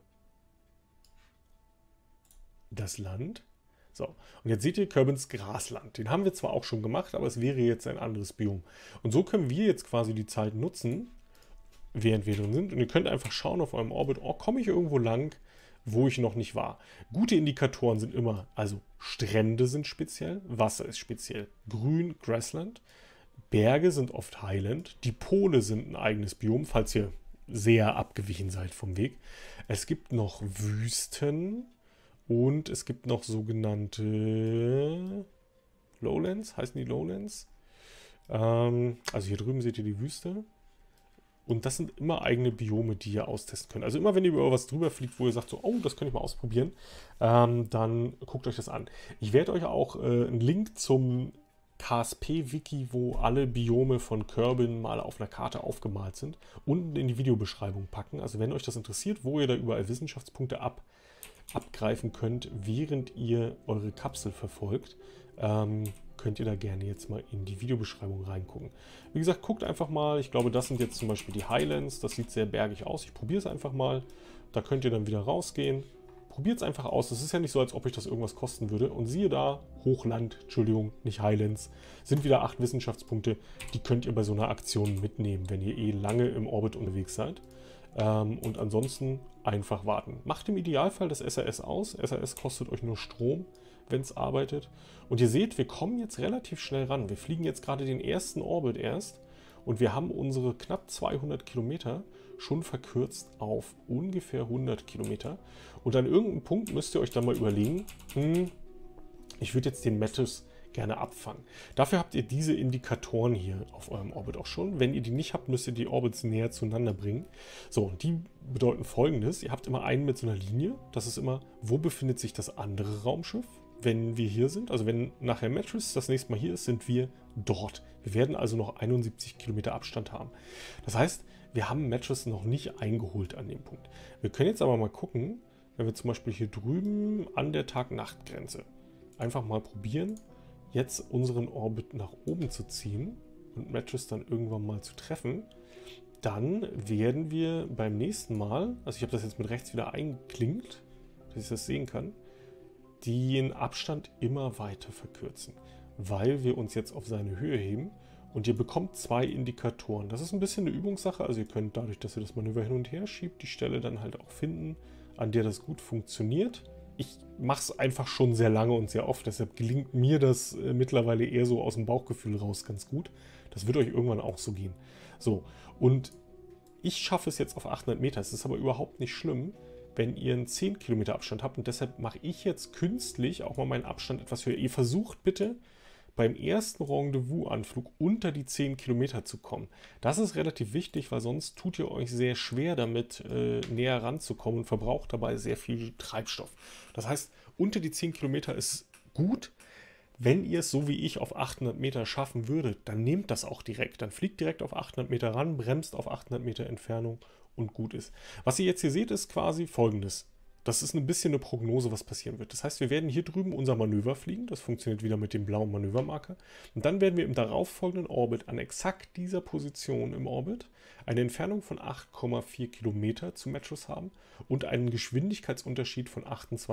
das Land. So, und jetzt seht ihr Kerbins Grasland. Den haben wir zwar auch schon gemacht, aber es wäre jetzt ein anderes Biom. Und so können wir jetzt quasi die Zeit nutzen, während wir drin sind. Und ihr könnt einfach schauen auf eurem Orbit, komme ich irgendwo lang, wo ich noch nicht war. Gute Indikatoren sind immer, also Strände sind speziell, Wasser ist speziell, Grün, Grassland. Berge sind oft Highland. Die Pole sind ein eigenes Biom, falls ihr sehr abgewichen seid vom Weg. Es gibt noch Wüsten und es gibt noch sogenannte Lowlands. Heißen die Lowlands? Also hier drüben seht ihr die Wüste. Und das sind immer eigene Biome, die ihr austesten könnt. Also immer, wenn ihr über was drüber fliegt, wo ihr sagt, so, oh, das könnte ich mal ausprobieren, dann guckt euch das an. Ich werde euch auch einen Link zum KSP-Wiki, wo alle Biome von Kerbin mal auf einer Karte aufgemalt sind, unten in die Videobeschreibung packen. Also wenn euch das interessiert, wo ihr da überall Wissenschaftspunkte abgreifen könnt, während ihr eure Kapsel verfolgt, könnt ihr da gerne jetzt mal in die Videobeschreibung reingucken. Wie gesagt, guckt einfach mal. Ich glaube, das sind jetzt zum Beispiel die Highlands. Das sieht sehr bergig aus. Ich probiere es einfach mal. Da könnt ihr dann wieder rausgehen. Probiert es einfach aus. Das ist ja nicht so, als ob euch das irgendwas kosten würde. Und siehe da, Hochland, Entschuldigung, nicht Highlands, sind wieder 8 Wissenschaftspunkte. Die könnt ihr bei so einer Aktion mitnehmen, wenn ihr eh lange im Orbit unterwegs seid. Und ansonsten einfach warten. Macht im Idealfall das SAS aus. SAS kostet euch nur Strom, wenn es arbeitet. Und ihr seht, wir kommen jetzt relativ schnell ran. Wir fliegen jetzt gerade den ersten Orbit erst und wir haben unsere knapp 200 Kilometer schon verkürzt auf ungefähr 100 Kilometer. Und an irgendeinem Punkt müsst ihr euch dann mal überlegen, ich würde jetzt den Metis gerne abfangen. Dafür habt ihr diese Indikatoren hier auf eurem Orbit auch schon. Wenn ihr die nicht habt, müsst ihr die Orbits näher zueinander bringen. So, und die bedeuten Folgendes. Ihr habt immer einen mit so einer Linie. Das ist immer, wo befindet sich das andere Raumschiff, wenn wir hier sind. Also wenn nachher Metis das nächste Mal hier ist, sind wir dort. Wir werden also noch 71 Kilometer Abstand haben. Das heißt, wir haben Metis noch nicht eingeholt an dem Punkt. Wir können jetzt aber mal gucken, wenn wir zum Beispiel hier drüben an der Tag-Nacht-Grenze einfach mal probieren, jetzt unseren Orbit nach oben zu ziehen und Metis dann irgendwann mal zu treffen, dann werden wir beim nächsten Mal, also ich habe das jetzt mit rechts wieder eingeklinkt, dass ich das sehen kann, den Abstand immer weiter verkürzen, weil wir uns jetzt auf seine Höhe heben und ihr bekommt 2 Indikatoren. Das ist ein bisschen eine Übungssache, also ihr könnt dadurch, dass ihr das Manöver hin und her schiebt, die Stelle dann halt auch finden, an der das gut funktioniert. Ich mache es einfach schon sehr lange und sehr oft, deshalb gelingt mir das mittlerweile eher so aus dem Bauchgefühl raus ganz gut. Das wird euch irgendwann auch so gehen. So, und ich schaffe es jetzt auf 800 Meter. Es ist aber überhaupt nicht schlimm, wenn ihr einen 10 Kilometer Abstand habt. Und deshalb mache ich jetzt künstlich auch mal meinen Abstand etwas höher. Ihr versucht bitte beim ersten Rendezvous-Anflug unter die 10 Kilometer zu kommen. Das ist relativ wichtig, weil sonst tut ihr euch sehr schwer damit, näher ranzukommen und verbraucht dabei sehr viel Treibstoff. Das heißt, unter die 10 Kilometer ist gut. Wenn ihr es so wie ich auf 800 Meter schaffen würdet, dann nehmt das auch direkt. Dann fliegt direkt auf 800 Meter ran, bremst auf 800 Meter Entfernung und gut ist. Was ihr jetzt hier seht, ist quasi Folgendes. Das ist ein bisschen eine Prognose, was passieren wird. Das heißt, wir werden hier drüben unser Manöver fliegen. Das funktioniert wieder mit dem blauen Manövermarker. Und dann werden wir im darauffolgenden Orbit an exakt dieser Position im Orbit eine Entfernung von 8,4 Kilometer zu Metis haben und einen Geschwindigkeitsunterschied von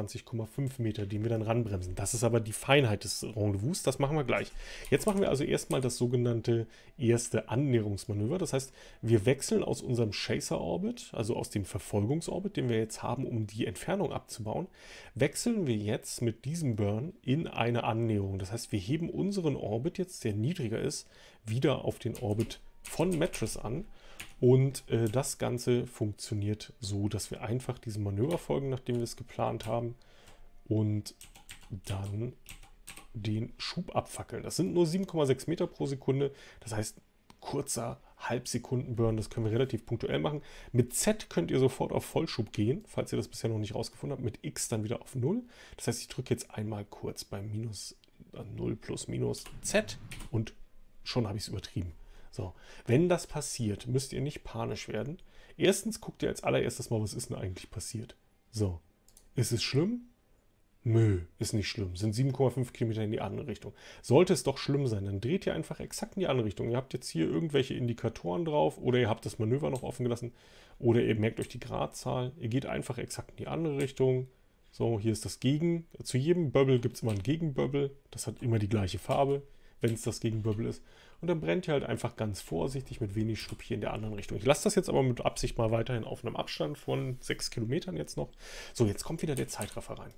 28,5 Meter, den wir dann ranbremsen. Das ist aber die Feinheit des Rendezvous. Das machen wir gleich. Jetzt machen wir also erstmal das sogenannte erste Annäherungsmanöver. Das heißt, wir wechseln aus unserem Chaser-Orbit, also aus dem Verfolgungsorbit, den wir jetzt haben, um die Entfernung abzubauen, wechseln wir jetzt mit diesem Burn in eine Annäherung. Das heißt, wir heben unseren Orbit jetzt, der niedriger ist, wieder auf den Orbit von Metis an. Und das Ganze funktioniert so, dass wir einfach diesem Manöver folgen, nachdem wir es geplant haben, und dann den Schub abfackeln. Das sind nur 7,6 Meter pro Sekunde. Das heißt, kurzer Halbsekunden-Burn, das können wir relativ punktuell machen. Mit Z könnt ihr sofort auf Vollschub gehen, falls ihr das bisher noch nicht rausgefunden habt. Mit X dann wieder auf 0. Das heißt, ich drücke jetzt einmal kurz bei minus 0 plus minus Z und schon habe ich es übertrieben. So, wenn das passiert, müsst ihr nicht panisch werden. Erstens guckt ihr als allererstes mal, was ist denn eigentlich passiert. So, ist es schlimm? Nö, ist nicht schlimm. Sind 7,5 Kilometer in die andere Richtung. Sollte es doch schlimm sein, dann dreht ihr einfach exakt in die andere Richtung. Ihr habt jetzt hier irgendwelche Indikatoren drauf oder ihr habt das Manöver noch offen gelassen oder ihr merkt euch die Gradzahl. Ihr geht einfach exakt in die andere Richtung. So, hier ist das Gegen. Zu jedem Bubble gibt es immer ein Gegenbubble. Das hat immer die gleiche Farbe, wenn es das Gegenbubble ist. Und dann brennt ihr halt einfach ganz vorsichtig mit wenig Schub hier in der anderen Richtung. Ich lasse das jetzt aber mit Absicht mal weiterhin auf einem Abstand von 6 Kilometern jetzt noch. So, jetzt kommt wieder der Zeitraffer rein.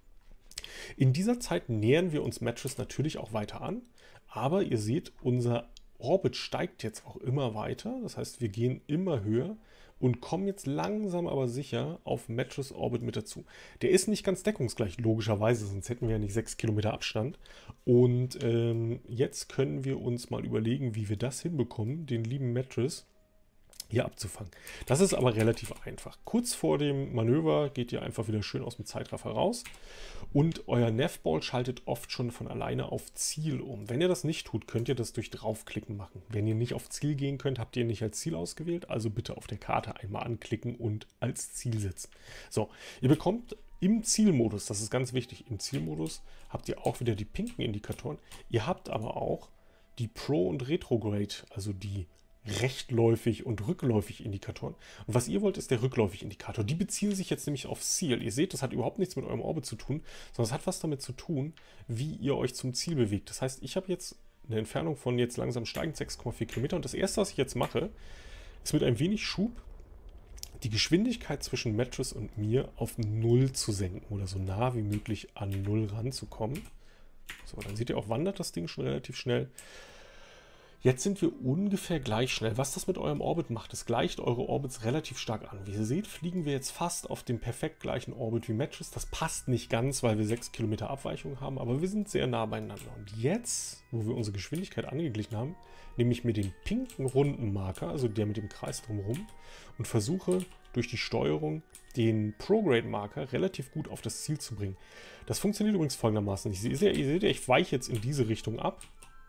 In dieser Zeit nähern wir uns Metis natürlich auch weiter an, aber ihr seht, unser Orbit steigt jetzt auch immer weiter. Das heißt, wir gehen immer höher und kommen jetzt langsam aber sicher auf Mattress Orbit mit dazu. Der ist nicht ganz deckungsgleich, logischerweise, sonst hätten wir ja nicht 6 Kilometer Abstand. Und jetzt können wir uns mal überlegen, wie wir das hinbekommen, den lieben Mattress hier abzufangen. Das ist aber relativ einfach. Kurz vor dem Manöver geht ihr einfach wieder schön aus dem Zeitraffer raus und euer Navball schaltet oft schon von alleine auf Ziel um. Wenn ihr das nicht tut, könnt ihr das durch Draufklicken machen. Wenn ihr nicht auf Ziel gehen könnt, habt ihr nicht als Ziel ausgewählt, also bitte auf der Karte einmal anklicken und als Ziel setzen. So, ihr bekommt im Zielmodus, das ist ganz wichtig, im Zielmodus habt ihr auch wieder die pinken Indikatoren. Ihr habt aber auch die Pro- und Retrograde, also die rechtläufig und rückläufig Indikatoren. Und was ihr wollt, ist der rückläufig Indikator. Die beziehen sich jetzt nämlich aufs Ziel. Ihr seht, das hat überhaupt nichts mit eurem Orbit zu tun, sondern es hat was damit zu tun, wie ihr euch zum Ziel bewegt. Das heißt, ich habe jetzt eine Entfernung von jetzt langsam steigend 6,4 Kilometer und das erste, was ich jetzt mache, ist mit ein wenig Schub die Geschwindigkeit zwischen Mattress und mir auf 0 zu senken oder so nah wie möglich an 0 ranzukommen. So, dann seht ihr auch, wandert das Ding schon relativ schnell. Jetzt sind wir ungefähr gleich schnell. Was das mit eurem Orbit macht, es gleicht eure Orbits relativ stark an. Wie ihr seht, fliegen wir jetzt fast auf dem perfekt gleichen Orbit wie Mattress. Das passt nicht ganz, weil wir 6 Kilometer Abweichung haben, aber wir sind sehr nah beieinander. Und jetzt, wo wir unsere Geschwindigkeit angeglichen haben, nehme ich mir den pinken runden Marker, also der mit dem Kreis drumherum, und versuche durch die Steuerung den Prograde-Marker relativ gut auf das Ziel zu bringen. Das funktioniert übrigens folgendermaßen. Ihr seht, ich weiche jetzt in diese Richtung ab.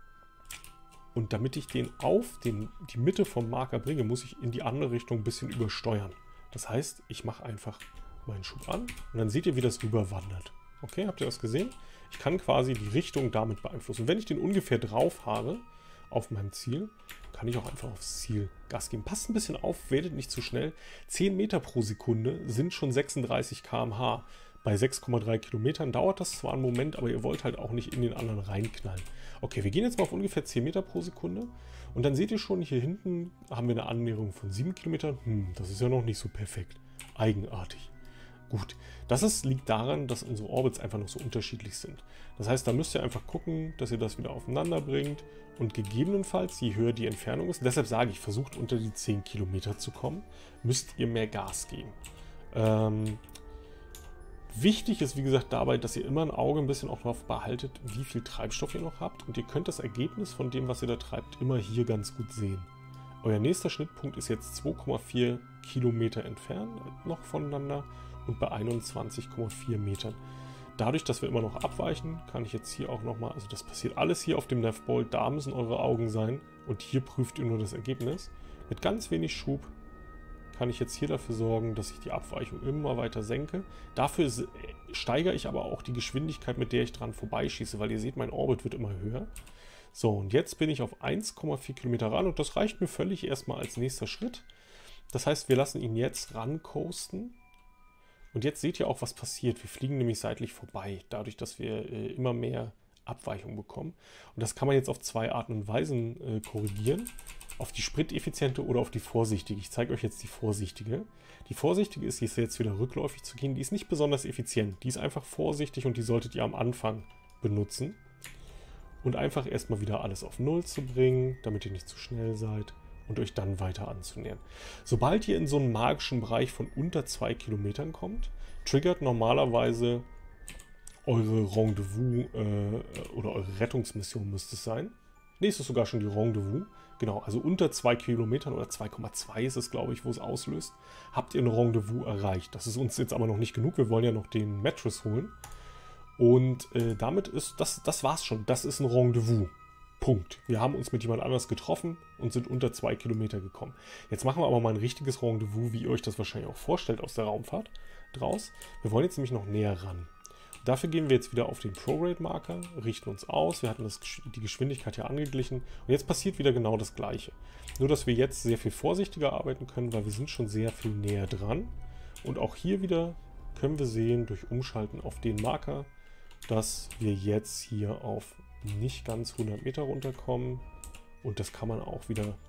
Und damit ich den auf die Mitte vom Marker bringe, muss ich in die andere Richtung ein bisschen übersteuern. Das heißt, ich mache einfach meinen Schub an und dann seht ihr, wie das rüber wandert. Okay, habt ihr das gesehen? Ich kann quasi die Richtung damit beeinflussen. Und wenn ich den ungefähr drauf habe auf meinem Ziel, kann ich auch einfach aufs Ziel Gas geben. Passt ein bisschen auf, werdet nicht zu schnell. 10 Meter pro Sekunde sind schon 36 km/h. Bei 6,3 Kilometern dauert das zwar einen Moment, aber ihr wollt halt auch nicht in den anderen reinknallen. Okay, wir gehen jetzt mal auf ungefähr 10 Meter pro Sekunde. Und dann seht ihr schon, hier hinten haben wir eine Annäherung von 7 Kilometern. Das ist ja noch nicht so perfekt. Eigenartig. Gut, liegt daran, dass unsere Orbits einfach noch so unterschiedlich sind. Das heißt, da müsst ihr einfach gucken, dass ihr das wieder aufeinander bringt. Und gegebenenfalls, je höher die Entfernung ist, deshalb sage ich, versucht unter die 10 Kilometer zu kommen, müsst ihr mehr Gas geben. Wichtig ist, wie gesagt, dabei, dass ihr immer ein Auge ein bisschen auch darauf behaltet, wie viel Treibstoff ihr noch habt. Und ihr könnt das Ergebnis von dem, was ihr da treibt, immer hier ganz gut sehen. Euer nächster Schnittpunkt ist jetzt 2,4 Kilometer entfernt noch voneinander und bei 21,4 Metern. Dadurch, dass wir immer noch abweichen, kann ich jetzt hier auch nochmal, also das passiert alles hier auf dem Navball, da müssen eure Augen sein und hier prüft ihr nur das Ergebnis. Mit ganz wenig Schub kann ich jetzt hier dafür sorgen, dass ich die Abweichung immer weiter senke. Dafür steigere ich aber auch die Geschwindigkeit, mit der ich dran vorbeischieße, weil ihr seht, mein Orbit wird immer höher. So, und jetzt bin ich auf 1,4 Kilometer ran und das reicht mir völlig erstmal als nächster Schritt. Das heißt, wir lassen ihn jetzt rancoasten. Und jetzt seht ihr auch, was passiert. Wir fliegen nämlich seitlich vorbei, dadurch, dass wir immer mehr Abweichung bekommen. Und das kann man jetzt auf zwei Arten und Weisen korrigieren. Auf die spriteffiziente oder auf die vorsichtige. Ich zeige euch jetzt die vorsichtige. Die vorsichtige ist jetzt wieder rückläufig zu gehen. Die ist nicht besonders effizient. Die ist einfach vorsichtig und die solltet ihr am Anfang benutzen. Und einfach erstmal wieder alles auf 0 zu bringen, damit ihr nicht zu schnell seid und euch dann weiter anzunähern. Sobald ihr in so einen magischen Bereich von unter 2 Kilometern kommt, triggert normalerweise eure Rendezvous oder eure Rettungsmission müsste es sein. Ne, es ist sogar schon die Rendezvous. Genau, also unter 2 Kilometern oder 2,2 ist es, glaube ich, wo es auslöst, habt ihr ein Rendezvous erreicht. Das ist uns jetzt aber noch nicht genug. Wir wollen ja noch den Mattress holen. Und damit ist, das war's schon. Das ist ein Rendezvous. Punkt. Wir haben uns mit jemand anders getroffen und sind unter 2 Kilometer gekommen. Jetzt machen wir aber mal ein richtiges Rendezvous, wie ihr euch das wahrscheinlich auch vorstellt aus der Raumfahrt draus. Wir wollen jetzt nämlich noch näher ran. Dafür gehen wir jetzt wieder auf den Prograde-Marker, richten uns aus. Wir hatten die Geschwindigkeit ja angeglichen. Und jetzt passiert wieder genau das Gleiche. Nur, dass wir jetzt sehr viel vorsichtiger arbeiten können, weil wir sind schon sehr viel näher dran. Und auch hier wieder können wir sehen, durch Umschalten auf den Marker, dass wir jetzt hier auf nicht ganz 100 Meter runterkommen. Und das kann man auch wieder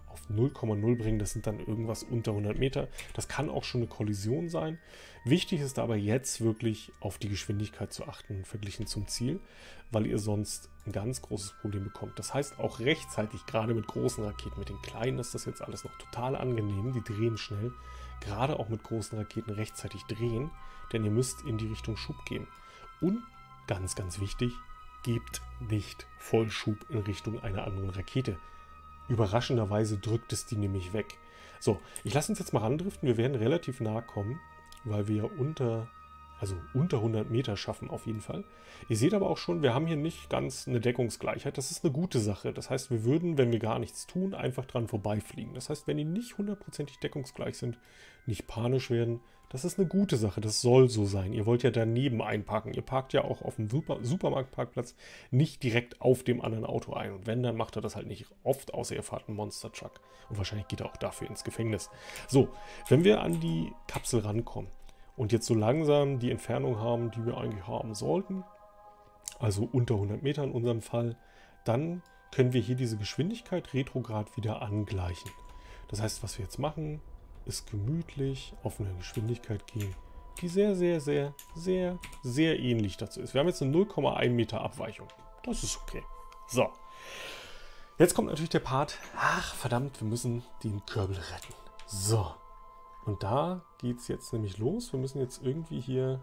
auf 0,0 bringen. Das sind dann irgendwas unter 100 Meter. Das kann auch schon eine Kollision sein. Wichtig ist aber jetzt wirklich auf die Geschwindigkeit zu achten, verglichen zum Ziel, weil ihr sonst ein ganz großes Problem bekommt. Das heißt auch rechtzeitig, gerade mit großen Raketen, mit den kleinen ist das jetzt alles noch total angenehm. Die drehen schnell. Gerade auch mit großen Raketen rechtzeitig drehen, denn ihr müsst in die Richtung Schub geben. Und ganz, ganz wichtig, gebt nicht Vollschub in Richtung einer anderen Rakete. Überraschenderweise drückt es die nämlich weg. So, ich lasse uns jetzt mal randriften. Wir werden relativ nah kommen, weil wir unter 100 Meter schaffen auf jeden Fall. Ihr seht aber auch schon, wir haben hier nicht ganz eine Deckungsgleichheit. Das ist eine gute Sache. Das heißt, wir würden, wenn wir gar nichts tun, einfach dran vorbeifliegen. Das heißt, wenn die nicht hundertprozentig deckungsgleich sind, nicht panisch werden. Das ist eine gute Sache. Das soll so sein. Ihr wollt ja daneben einparken. Ihr parkt ja auch auf dem Supermarktparkplatz nicht direkt auf dem anderen Auto ein. Und wenn, dann macht er das halt nicht oft, außer ihr fahrt einen Monster Truck. Und wahrscheinlich geht er auch dafür ins Gefängnis. So, wenn wir an die Kapsel rankommen und jetzt so langsam die Entfernung haben, die wir eigentlich haben sollten, also unter 100 Meter in unserem Fall, dann können wir hier diese Geschwindigkeit retrograd wieder angleichen. Das heißt, was wir jetzt machen, ist gemütlich auf eine Geschwindigkeit gehen, die sehr, sehr, sehr, sehr, sehr ähnlich dazu ist. Wir haben jetzt eine 0,1 Meter Abweichung. Das ist okay. So. Jetzt kommt natürlich der Part, ach verdammt, wir müssen den Kerbal retten. So. Und da geht es jetzt nämlich los. Wir müssen jetzt irgendwie hier,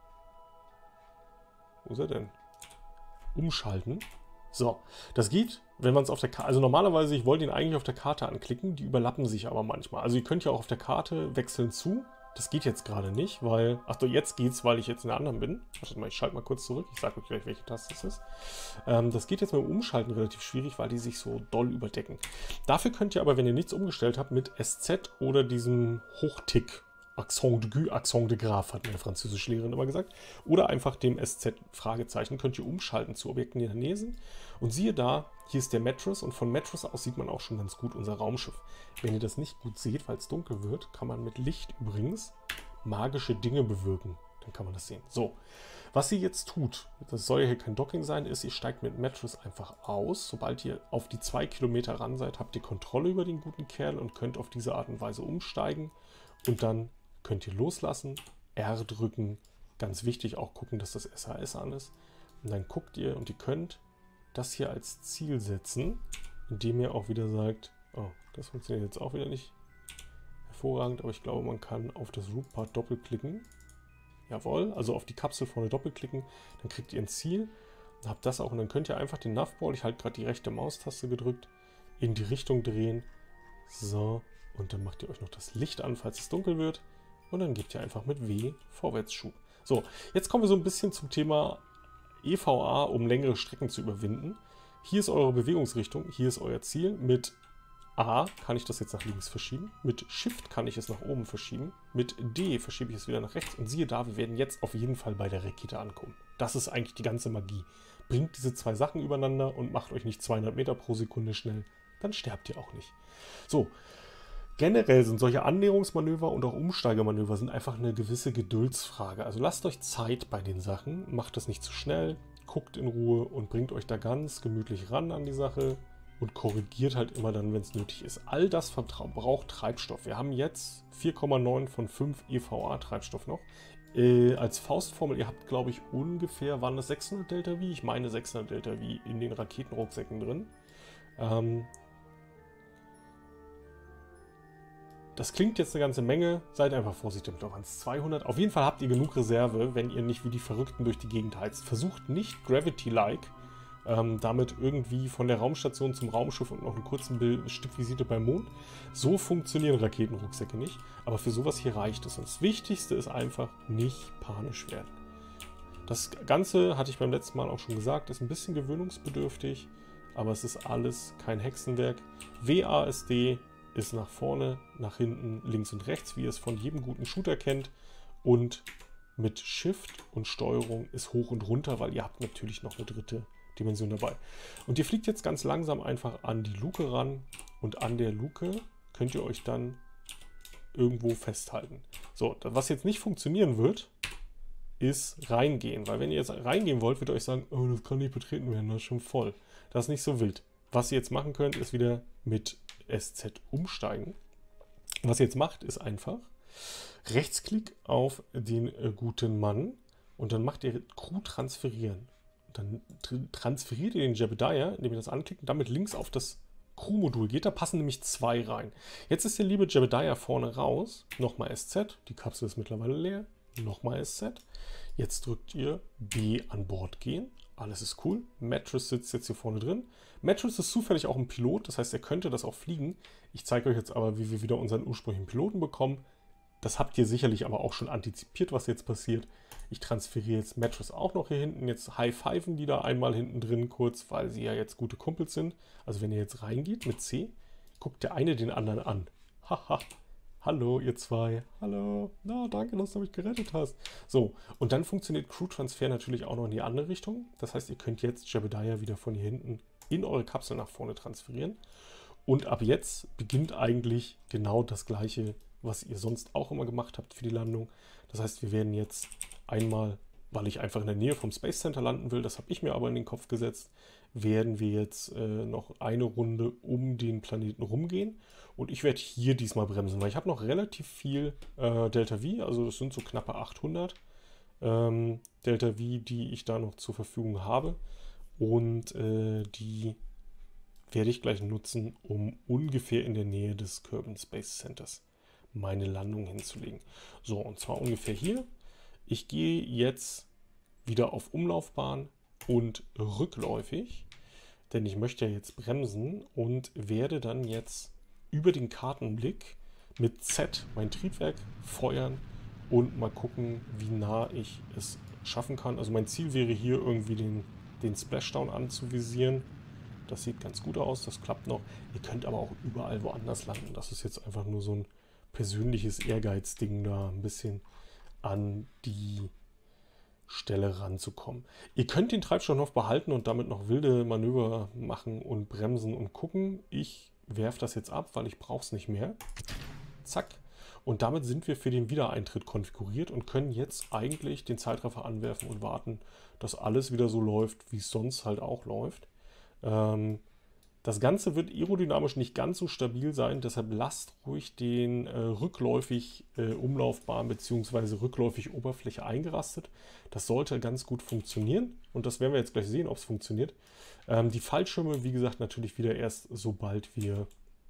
wo ist er denn? Umschalten. So, das geht, wenn man es auf der Karte, also normalerweise, ich wollte ihn eigentlich auf der Karte anklicken, die überlappen sich aber manchmal. Also ihr könnt ja auch auf der Karte wechseln zu. Das geht jetzt gerade nicht, weil, ach so, jetzt geht's, weil ich jetzt in der anderen bin. Wartet mal, ich schalte mal kurz zurück. Ich sage euch gleich, welche Taste es ist. Das geht jetzt mit dem Umschalten relativ schwierig, weil die sich so doll überdecken. Dafür könnt ihr aber, wenn ihr nichts umgestellt habt, mit SZ oder diesem Hochtick, Accent de Grave, hat meine französische Lehrerin immer gesagt, oder einfach dem SZ-Fragezeichen, könnt ihr umschalten zu Objekten, die in der Nähe sind. Und siehe da, hier ist der Mattress und von Mattress aus sieht man auch schon ganz gut unser Raumschiff. Wenn ihr das nicht gut seht, weil es dunkel wird, kann man mit Licht übrigens magische Dinge bewirken. Dann kann man das sehen. So, was ihr jetzt tut, das soll ja hier kein Docking sein, ist, ihr steigt mit Mattress einfach aus. Sobald ihr auf die 2 Kilometer ran seid, habt ihr Kontrolle über den guten Kerl und könnt auf diese Art und Weise umsteigen. Und dann könnt ihr loslassen, R drücken. Ganz wichtig auch gucken, dass das SAS an ist. Und dann guckt ihr und ihr könnt das hier als Ziel setzen, indem ihr auch wieder sagt, oh, das funktioniert jetzt auch wieder nicht hervorragend, aber ich glaube, man kann auf das Root-Part doppelklicken. Jawohl, also auf die Kapsel vorne doppelklicken, dann kriegt ihr ein Ziel, habt das auch und dann könnt ihr einfach den Navball, ich halte gerade die rechte Maustaste gedrückt, in die Richtung drehen. So, und dann macht ihr euch noch das Licht an, falls es dunkel wird. Und dann gebt ihr einfach mit W Vorwärtsschub. So, jetzt kommen wir so ein bisschen zum Thema EVA, um längere Strecken zu überwinden. Hier ist eure Bewegungsrichtung, hier ist euer Ziel. Mit A kann ich das jetzt nach links verschieben. Mit Shift kann ich es nach oben verschieben. Mit D verschiebe ich es wieder nach rechts. Und siehe da, wir werden jetzt auf jeden Fall bei der Rakete ankommen. Das ist eigentlich die ganze Magie. Bringt diese zwei Sachen übereinander und macht euch nicht 200 Meter pro Sekunde schnell. Dann sterbt ihr auch nicht. So. Generell sind solche Annäherungsmanöver und auch Umsteigemanöver sind einfach eine gewisse Geduldsfrage. Also lasst euch Zeit bei den Sachen, macht das nicht zu schnell, guckt in Ruhe und bringt euch da ganz gemütlich ran an die Sache und korrigiert halt immer dann, wenn es nötig ist. All das braucht Treibstoff. Wir haben jetzt 4,9 von 5 EVA Treibstoff noch. Als Faustformel, ihr habt, glaube ich, ungefähr, waren das 600 Delta V? Ich meine 600 Delta V in den Raketenrucksäcken drin. Das klingt jetzt eine ganze Menge, seid einfach vorsichtig damit, waren es 200. Auf jeden Fall habt ihr genug Reserve, wenn ihr nicht wie die Verrückten durch die Gegend heizt. Versucht nicht Gravity-like, damit irgendwie von der Raumstation zum Raumschiff und noch einen kurzen Stück Visite beim Mond. So funktionieren Raketenrucksäcke nicht, aber für sowas hier reicht es. Und das Wichtigste ist einfach, nicht panisch werden. Das Ganze, hatte ich beim letzten Mal auch schon gesagt, ist ein bisschen gewöhnungsbedürftig, aber es ist alles kein Hexenwerk. WASD ist nach vorne, nach hinten, links und rechts, wie ihr es von jedem guten Shooter kennt. Und mit Shift und Steuerung ist hoch und runter, weil ihr habt natürlich noch eine dritte Dimension dabei. Und ihr fliegt jetzt ganz langsam einfach an die Luke ran und an der Luke könnt ihr euch dann irgendwo festhalten. So, was jetzt nicht funktionieren wird, ist reingehen. Weil wenn ihr jetzt reingehen wollt, wird ihr euch sagen, oh, das kann nicht betreten werden, das ist schon voll. Das ist nicht so wild. Was ihr jetzt machen könnt, ist wieder mit SZ umsteigen. Was ihr jetzt macht, ist einfach Rechtsklick auf den guten Mann und dann macht ihr Crew transferieren. Dann transferiert ihr den Jebediah, indem ihr das anklickt und damit links auf das Crew-Modul geht. Da passen nämlich 2 rein. Jetzt ist der liebe Jebediah vorne raus. Nochmal SZ. Die Kapsel ist mittlerweile leer. Nochmal SZ. Jetzt drückt ihr B an Bord gehen. Alles ist cool. Mattress sitzt jetzt hier vorne drin. Mattress ist zufällig auch ein Pilot. Das heißt, er könnte das auch fliegen. Ich zeige euch jetzt aber, wie wir wieder unseren ursprünglichen Piloten bekommen. Das habt ihr sicherlich aber auch schon antizipiert, was jetzt passiert. Ich transferiere jetzt Mattress auch noch hier hinten. Jetzt high-fiven die da einmal hinten drin kurz, weil sie ja jetzt gute Kumpels sind. Also wenn ihr jetzt reingeht mit C, guckt der eine den anderen an. Haha. Hallo, ihr zwei. Hallo. Na, danke, dass du mich gerettet hast. So, und dann funktioniert Crew-Transfer natürlich auch noch in die andere Richtung. Das heißt, ihr könnt jetzt Jebediah wieder von hier hinten in eure Kapsel nach vorne transferieren. Und ab jetzt beginnt eigentlich genau das Gleiche, was ihr sonst auch immer gemacht habt für die Landung. Das heißt, wir werden jetzt einmal, weil ich einfach in der Nähe vom Space Center landen will, das habe ich mir aber in den Kopf gesetzt, werden wir jetzt noch eine Runde um den Planeten rumgehen. Und ich werde hier diesmal bremsen, weil ich habe noch relativ viel Delta V, also das sind so knappe 800 Delta V, die ich da noch zur Verfügung habe. Und die werde ich gleich nutzen, um ungefähr in der Nähe des Kerbin Space Centers meine Landung hinzulegen. So, und zwar ungefähr hier. Ich gehe jetzt wieder auf Umlaufbahn und rückläufig, denn ich möchte ja jetzt bremsen und werde dann jetzt über den Kartenblick mit Z mein Triebwerk feuern und mal gucken, wie nah ich es schaffen kann. Also mein Ziel wäre hier irgendwie den Splashdown anzuvisieren. Das sieht ganz gut aus, das klappt noch. Ihr könnt aber auch überall woanders landen. Das ist jetzt einfach nur so ein persönliches Ehrgeizding, da ein bisschen an die Stelle ranzukommen. Ihr könnt den Treibstoff noch behalten und damit noch wilde Manöver machen und bremsen und gucken. Ich werfe das jetzt ab, weil ich brauche es nicht mehr. Zack. Und damit sind wir für den Wiedereintritt konfiguriert und können jetzt eigentlich den Zeitraffer anwerfen und warten, dass alles wieder so läuft, wie es sonst halt auch läuft. Das Ganze wird aerodynamisch nicht ganz so stabil sein, deshalb lasst ruhig den rückläufig Umlaufbahn bzw. rückläufig Oberfläche eingerastet. Das sollte ganz gut funktionieren und das werden wir jetzt gleich sehen, ob es funktioniert. Die Fallschirme, wie gesagt, natürlich wieder erst, sobald wir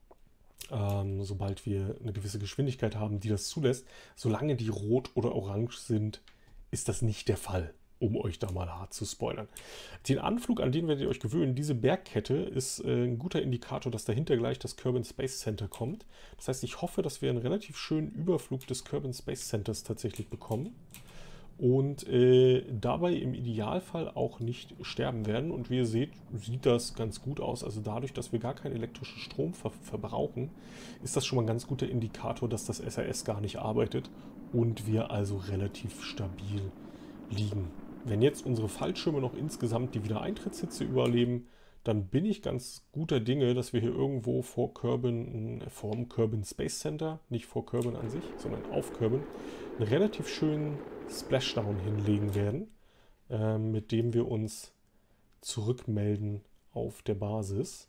eine gewisse Geschwindigkeit haben, die das zulässt. Solange die rot oder orange sind, ist das nicht der Fall, um euch da mal hart zu spoilern. Den Anflug, an den werdet ihr euch gewöhnen. Diese Bergkette ist ein guter Indikator, dass dahinter gleich das Kerbin Space Center kommt. Das heißt, ich hoffe, dass wir einen relativ schönen Überflug des Kerbin Space Centers tatsächlich bekommen und dabei im Idealfall auch nicht sterben werden. Und wie ihr seht, sieht das ganz gut aus. Also dadurch, dass wir gar keinen elektrischen Strom verbrauchen, ist das schon mal ein ganz guter Indikator, dass das SRS gar nicht arbeitet und wir also relativ stabil liegen. Wenn jetzt unsere Fallschirme noch insgesamt die Wiedereintrittshitze überleben, dann bin ich ganz guter Dinge, dass wir hier irgendwo vor dem Kerbin Space Center, nicht vor Kerbin an sich, sondern auf Kerbin, einen relativ schönen Splashdown hinlegen werden, mit dem wir uns zurückmelden auf der Basis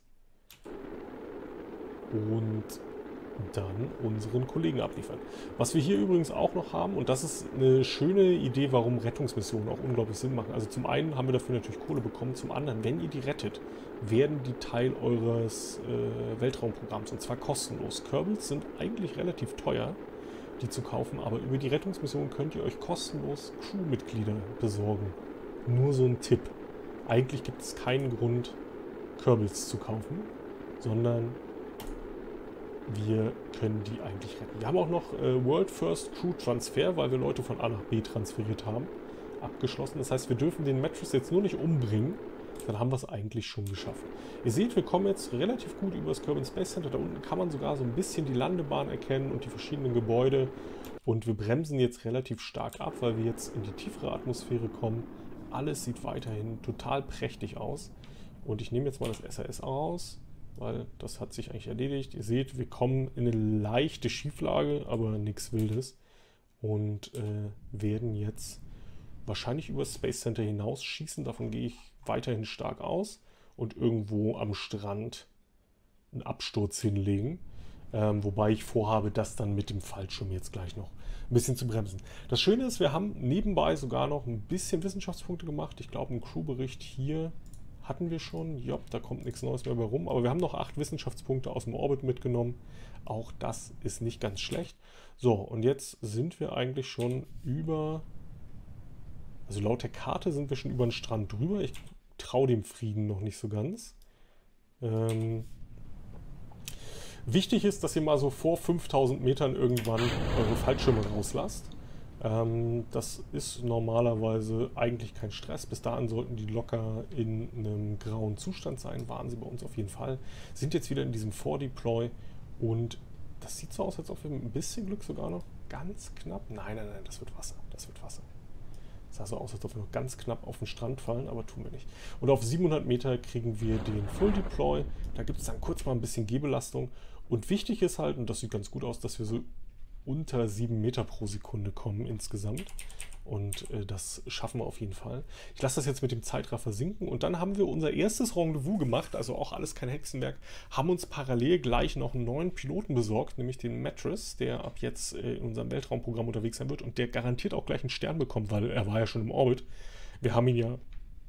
und dann unseren Kollegen abliefern. Was wir hier übrigens auch noch haben, und das ist eine schöne Idee, warum Rettungsmissionen auch unglaublich Sinn machen. Also zum einen haben wir dafür natürlich Kohle bekommen, zum anderen, wenn ihr die rettet, werden die Teil eures Weltraumprogramms und zwar kostenlos. Kerbals sind eigentlich relativ teuer, die zu kaufen, aber über die Rettungsmission könnt ihr euch kostenlos Crewmitglieder besorgen. Nur so ein Tipp. Eigentlich gibt es keinen Grund, Kerbals zu kaufen, sondern wir können die eigentlich retten. Wir haben auch noch World First Crew Transfer, weil wir Leute von A nach B transferiert haben, abgeschlossen. Das heißt, wir dürfen den Mattress jetzt nur nicht umbringen, dann haben wir es eigentlich schon geschafft. Ihr seht, wir kommen jetzt relativ gut über das Kerbin Space Center. Da unten kann man sogar so ein bisschen die Landebahn erkennen und die verschiedenen Gebäude. Und wir bremsen jetzt relativ stark ab, weil wir jetzt in die tiefere Atmosphäre kommen. Alles sieht weiterhin total prächtig aus. Und ich nehme jetzt mal das SRS aus, weil das hat sich eigentlich erledigt. Ihr seht, wir kommen in eine leichte Schieflage, aber nichts Wildes. Und werden jetzt wahrscheinlich über das Space Center hinausschießen. Davon gehe ich weiterhin stark aus. Und irgendwo am Strand einen Absturz hinlegen. Wobei ich vorhabe, das dann mit dem Fallschirm jetzt gleich noch ein bisschen zu bremsen. Das Schöne ist, wir haben nebenbei sogar noch ein bisschen Wissenschaftspunkte gemacht. Ich glaube, einen Crewbericht hier hatten wir schon. Ja, da kommt nichts Neues mehr bei rum. Aber wir haben noch 8 Wissenschaftspunkte aus dem Orbit mitgenommen. Auch das ist nicht ganz schlecht. So, und jetzt sind wir eigentlich schon über... Also laut der Karte sind wir schon über den Strand drüber. Ich traue dem Frieden noch nicht so ganz. Wichtig ist, dass ihr mal so vor 5000 Metern irgendwann eure Fallschirme rauslasst. Das ist normalerweise eigentlich kein Stress. Bis dahin sollten die locker in einem grauen Zustand sein. Waren sie bei uns auf jeden Fall. Sind jetzt wieder in diesem Vor-Deploy und das sieht so aus, als ob wir mit ein bisschen Glück sogar noch ganz knapp... Nein, das wird Wasser. Das wird Wasser. Es sah so aus, als ob wir noch ganz knapp auf den Strand fallen, aber tun wir nicht. Und auf 700 Meter kriegen wir den Full Deploy. Da gibt es dann kurz mal ein bisschen Gehbelastung. Und wichtig ist halt, und das sieht ganz gut aus, dass wir so unter 7 Meter pro Sekunde kommen insgesamt. Und das schaffen wir auf jeden Fall. Ich lasse das jetzt mit dem Zeitraffer sinken. Und dann haben wir unser erstes Rendezvous gemacht, also auch alles kein Hexenwerk. Haben uns parallel gleich noch einen neuen Piloten besorgt, nämlich den Mattress, der ab jetzt in unserem Weltraumprogramm unterwegs sein wird. Und der garantiert auch gleich einen Stern bekommt, weil er war ja schon im Orbit. Wir haben ihn ja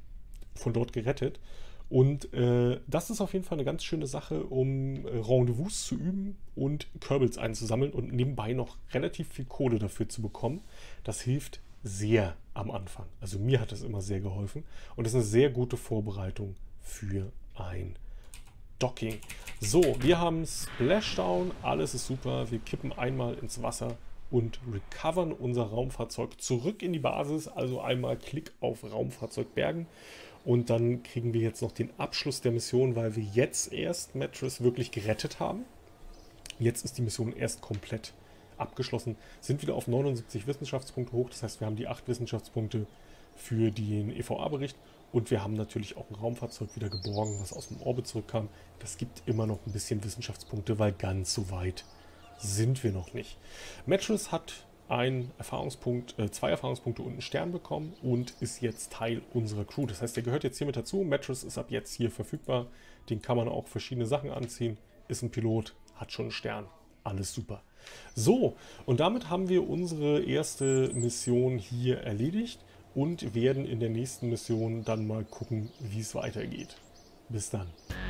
von dort gerettet. Und das ist auf jeden Fall eine ganz schöne Sache, um Rendezvous zu üben und Kerbals einzusammeln und nebenbei noch relativ viel Kohle dafür zu bekommen. Das hilft sehr am Anfang. Also mir hat das immer sehr geholfen und das ist eine sehr gute Vorbereitung für ein Docking. So, wir haben Splashdown, alles ist super. Wir kippen einmal ins Wasser und recovern unser Raumfahrzeug zurück in die Basis. Also einmal Klick auf Raumfahrzeug bergen. Und dann kriegen wir jetzt noch den Abschluss der Mission, weil wir jetzt erst Mattress wirklich gerettet haben. Jetzt ist die Mission erst komplett abgeschlossen. Sind wieder auf 79 Wissenschaftspunkte hoch. Das heißt, wir haben die 8 Wissenschaftspunkte für den EVA-Bericht. Und wir haben natürlich auch ein Raumfahrzeug wieder geborgen, was aus dem Orbit zurückkam. Das gibt immer noch ein bisschen Wissenschaftspunkte, weil ganz so weit sind wir noch nicht. Mattress hat ein Erfahrungspunkt, 2 Erfahrungspunkte und einen Stern bekommen und ist jetzt Teil unserer Crew. Das heißt, der gehört jetzt hier mit dazu. Mattress ist ab jetzt hier verfügbar. Den kann man auch verschiedene Sachen anziehen. Ist ein Pilot, hat schon einen Stern. Alles super. So, und damit haben wir unsere erste Mission hier erledigt und werden in der nächsten Mission dann mal gucken, wie es weitergeht. Bis dann.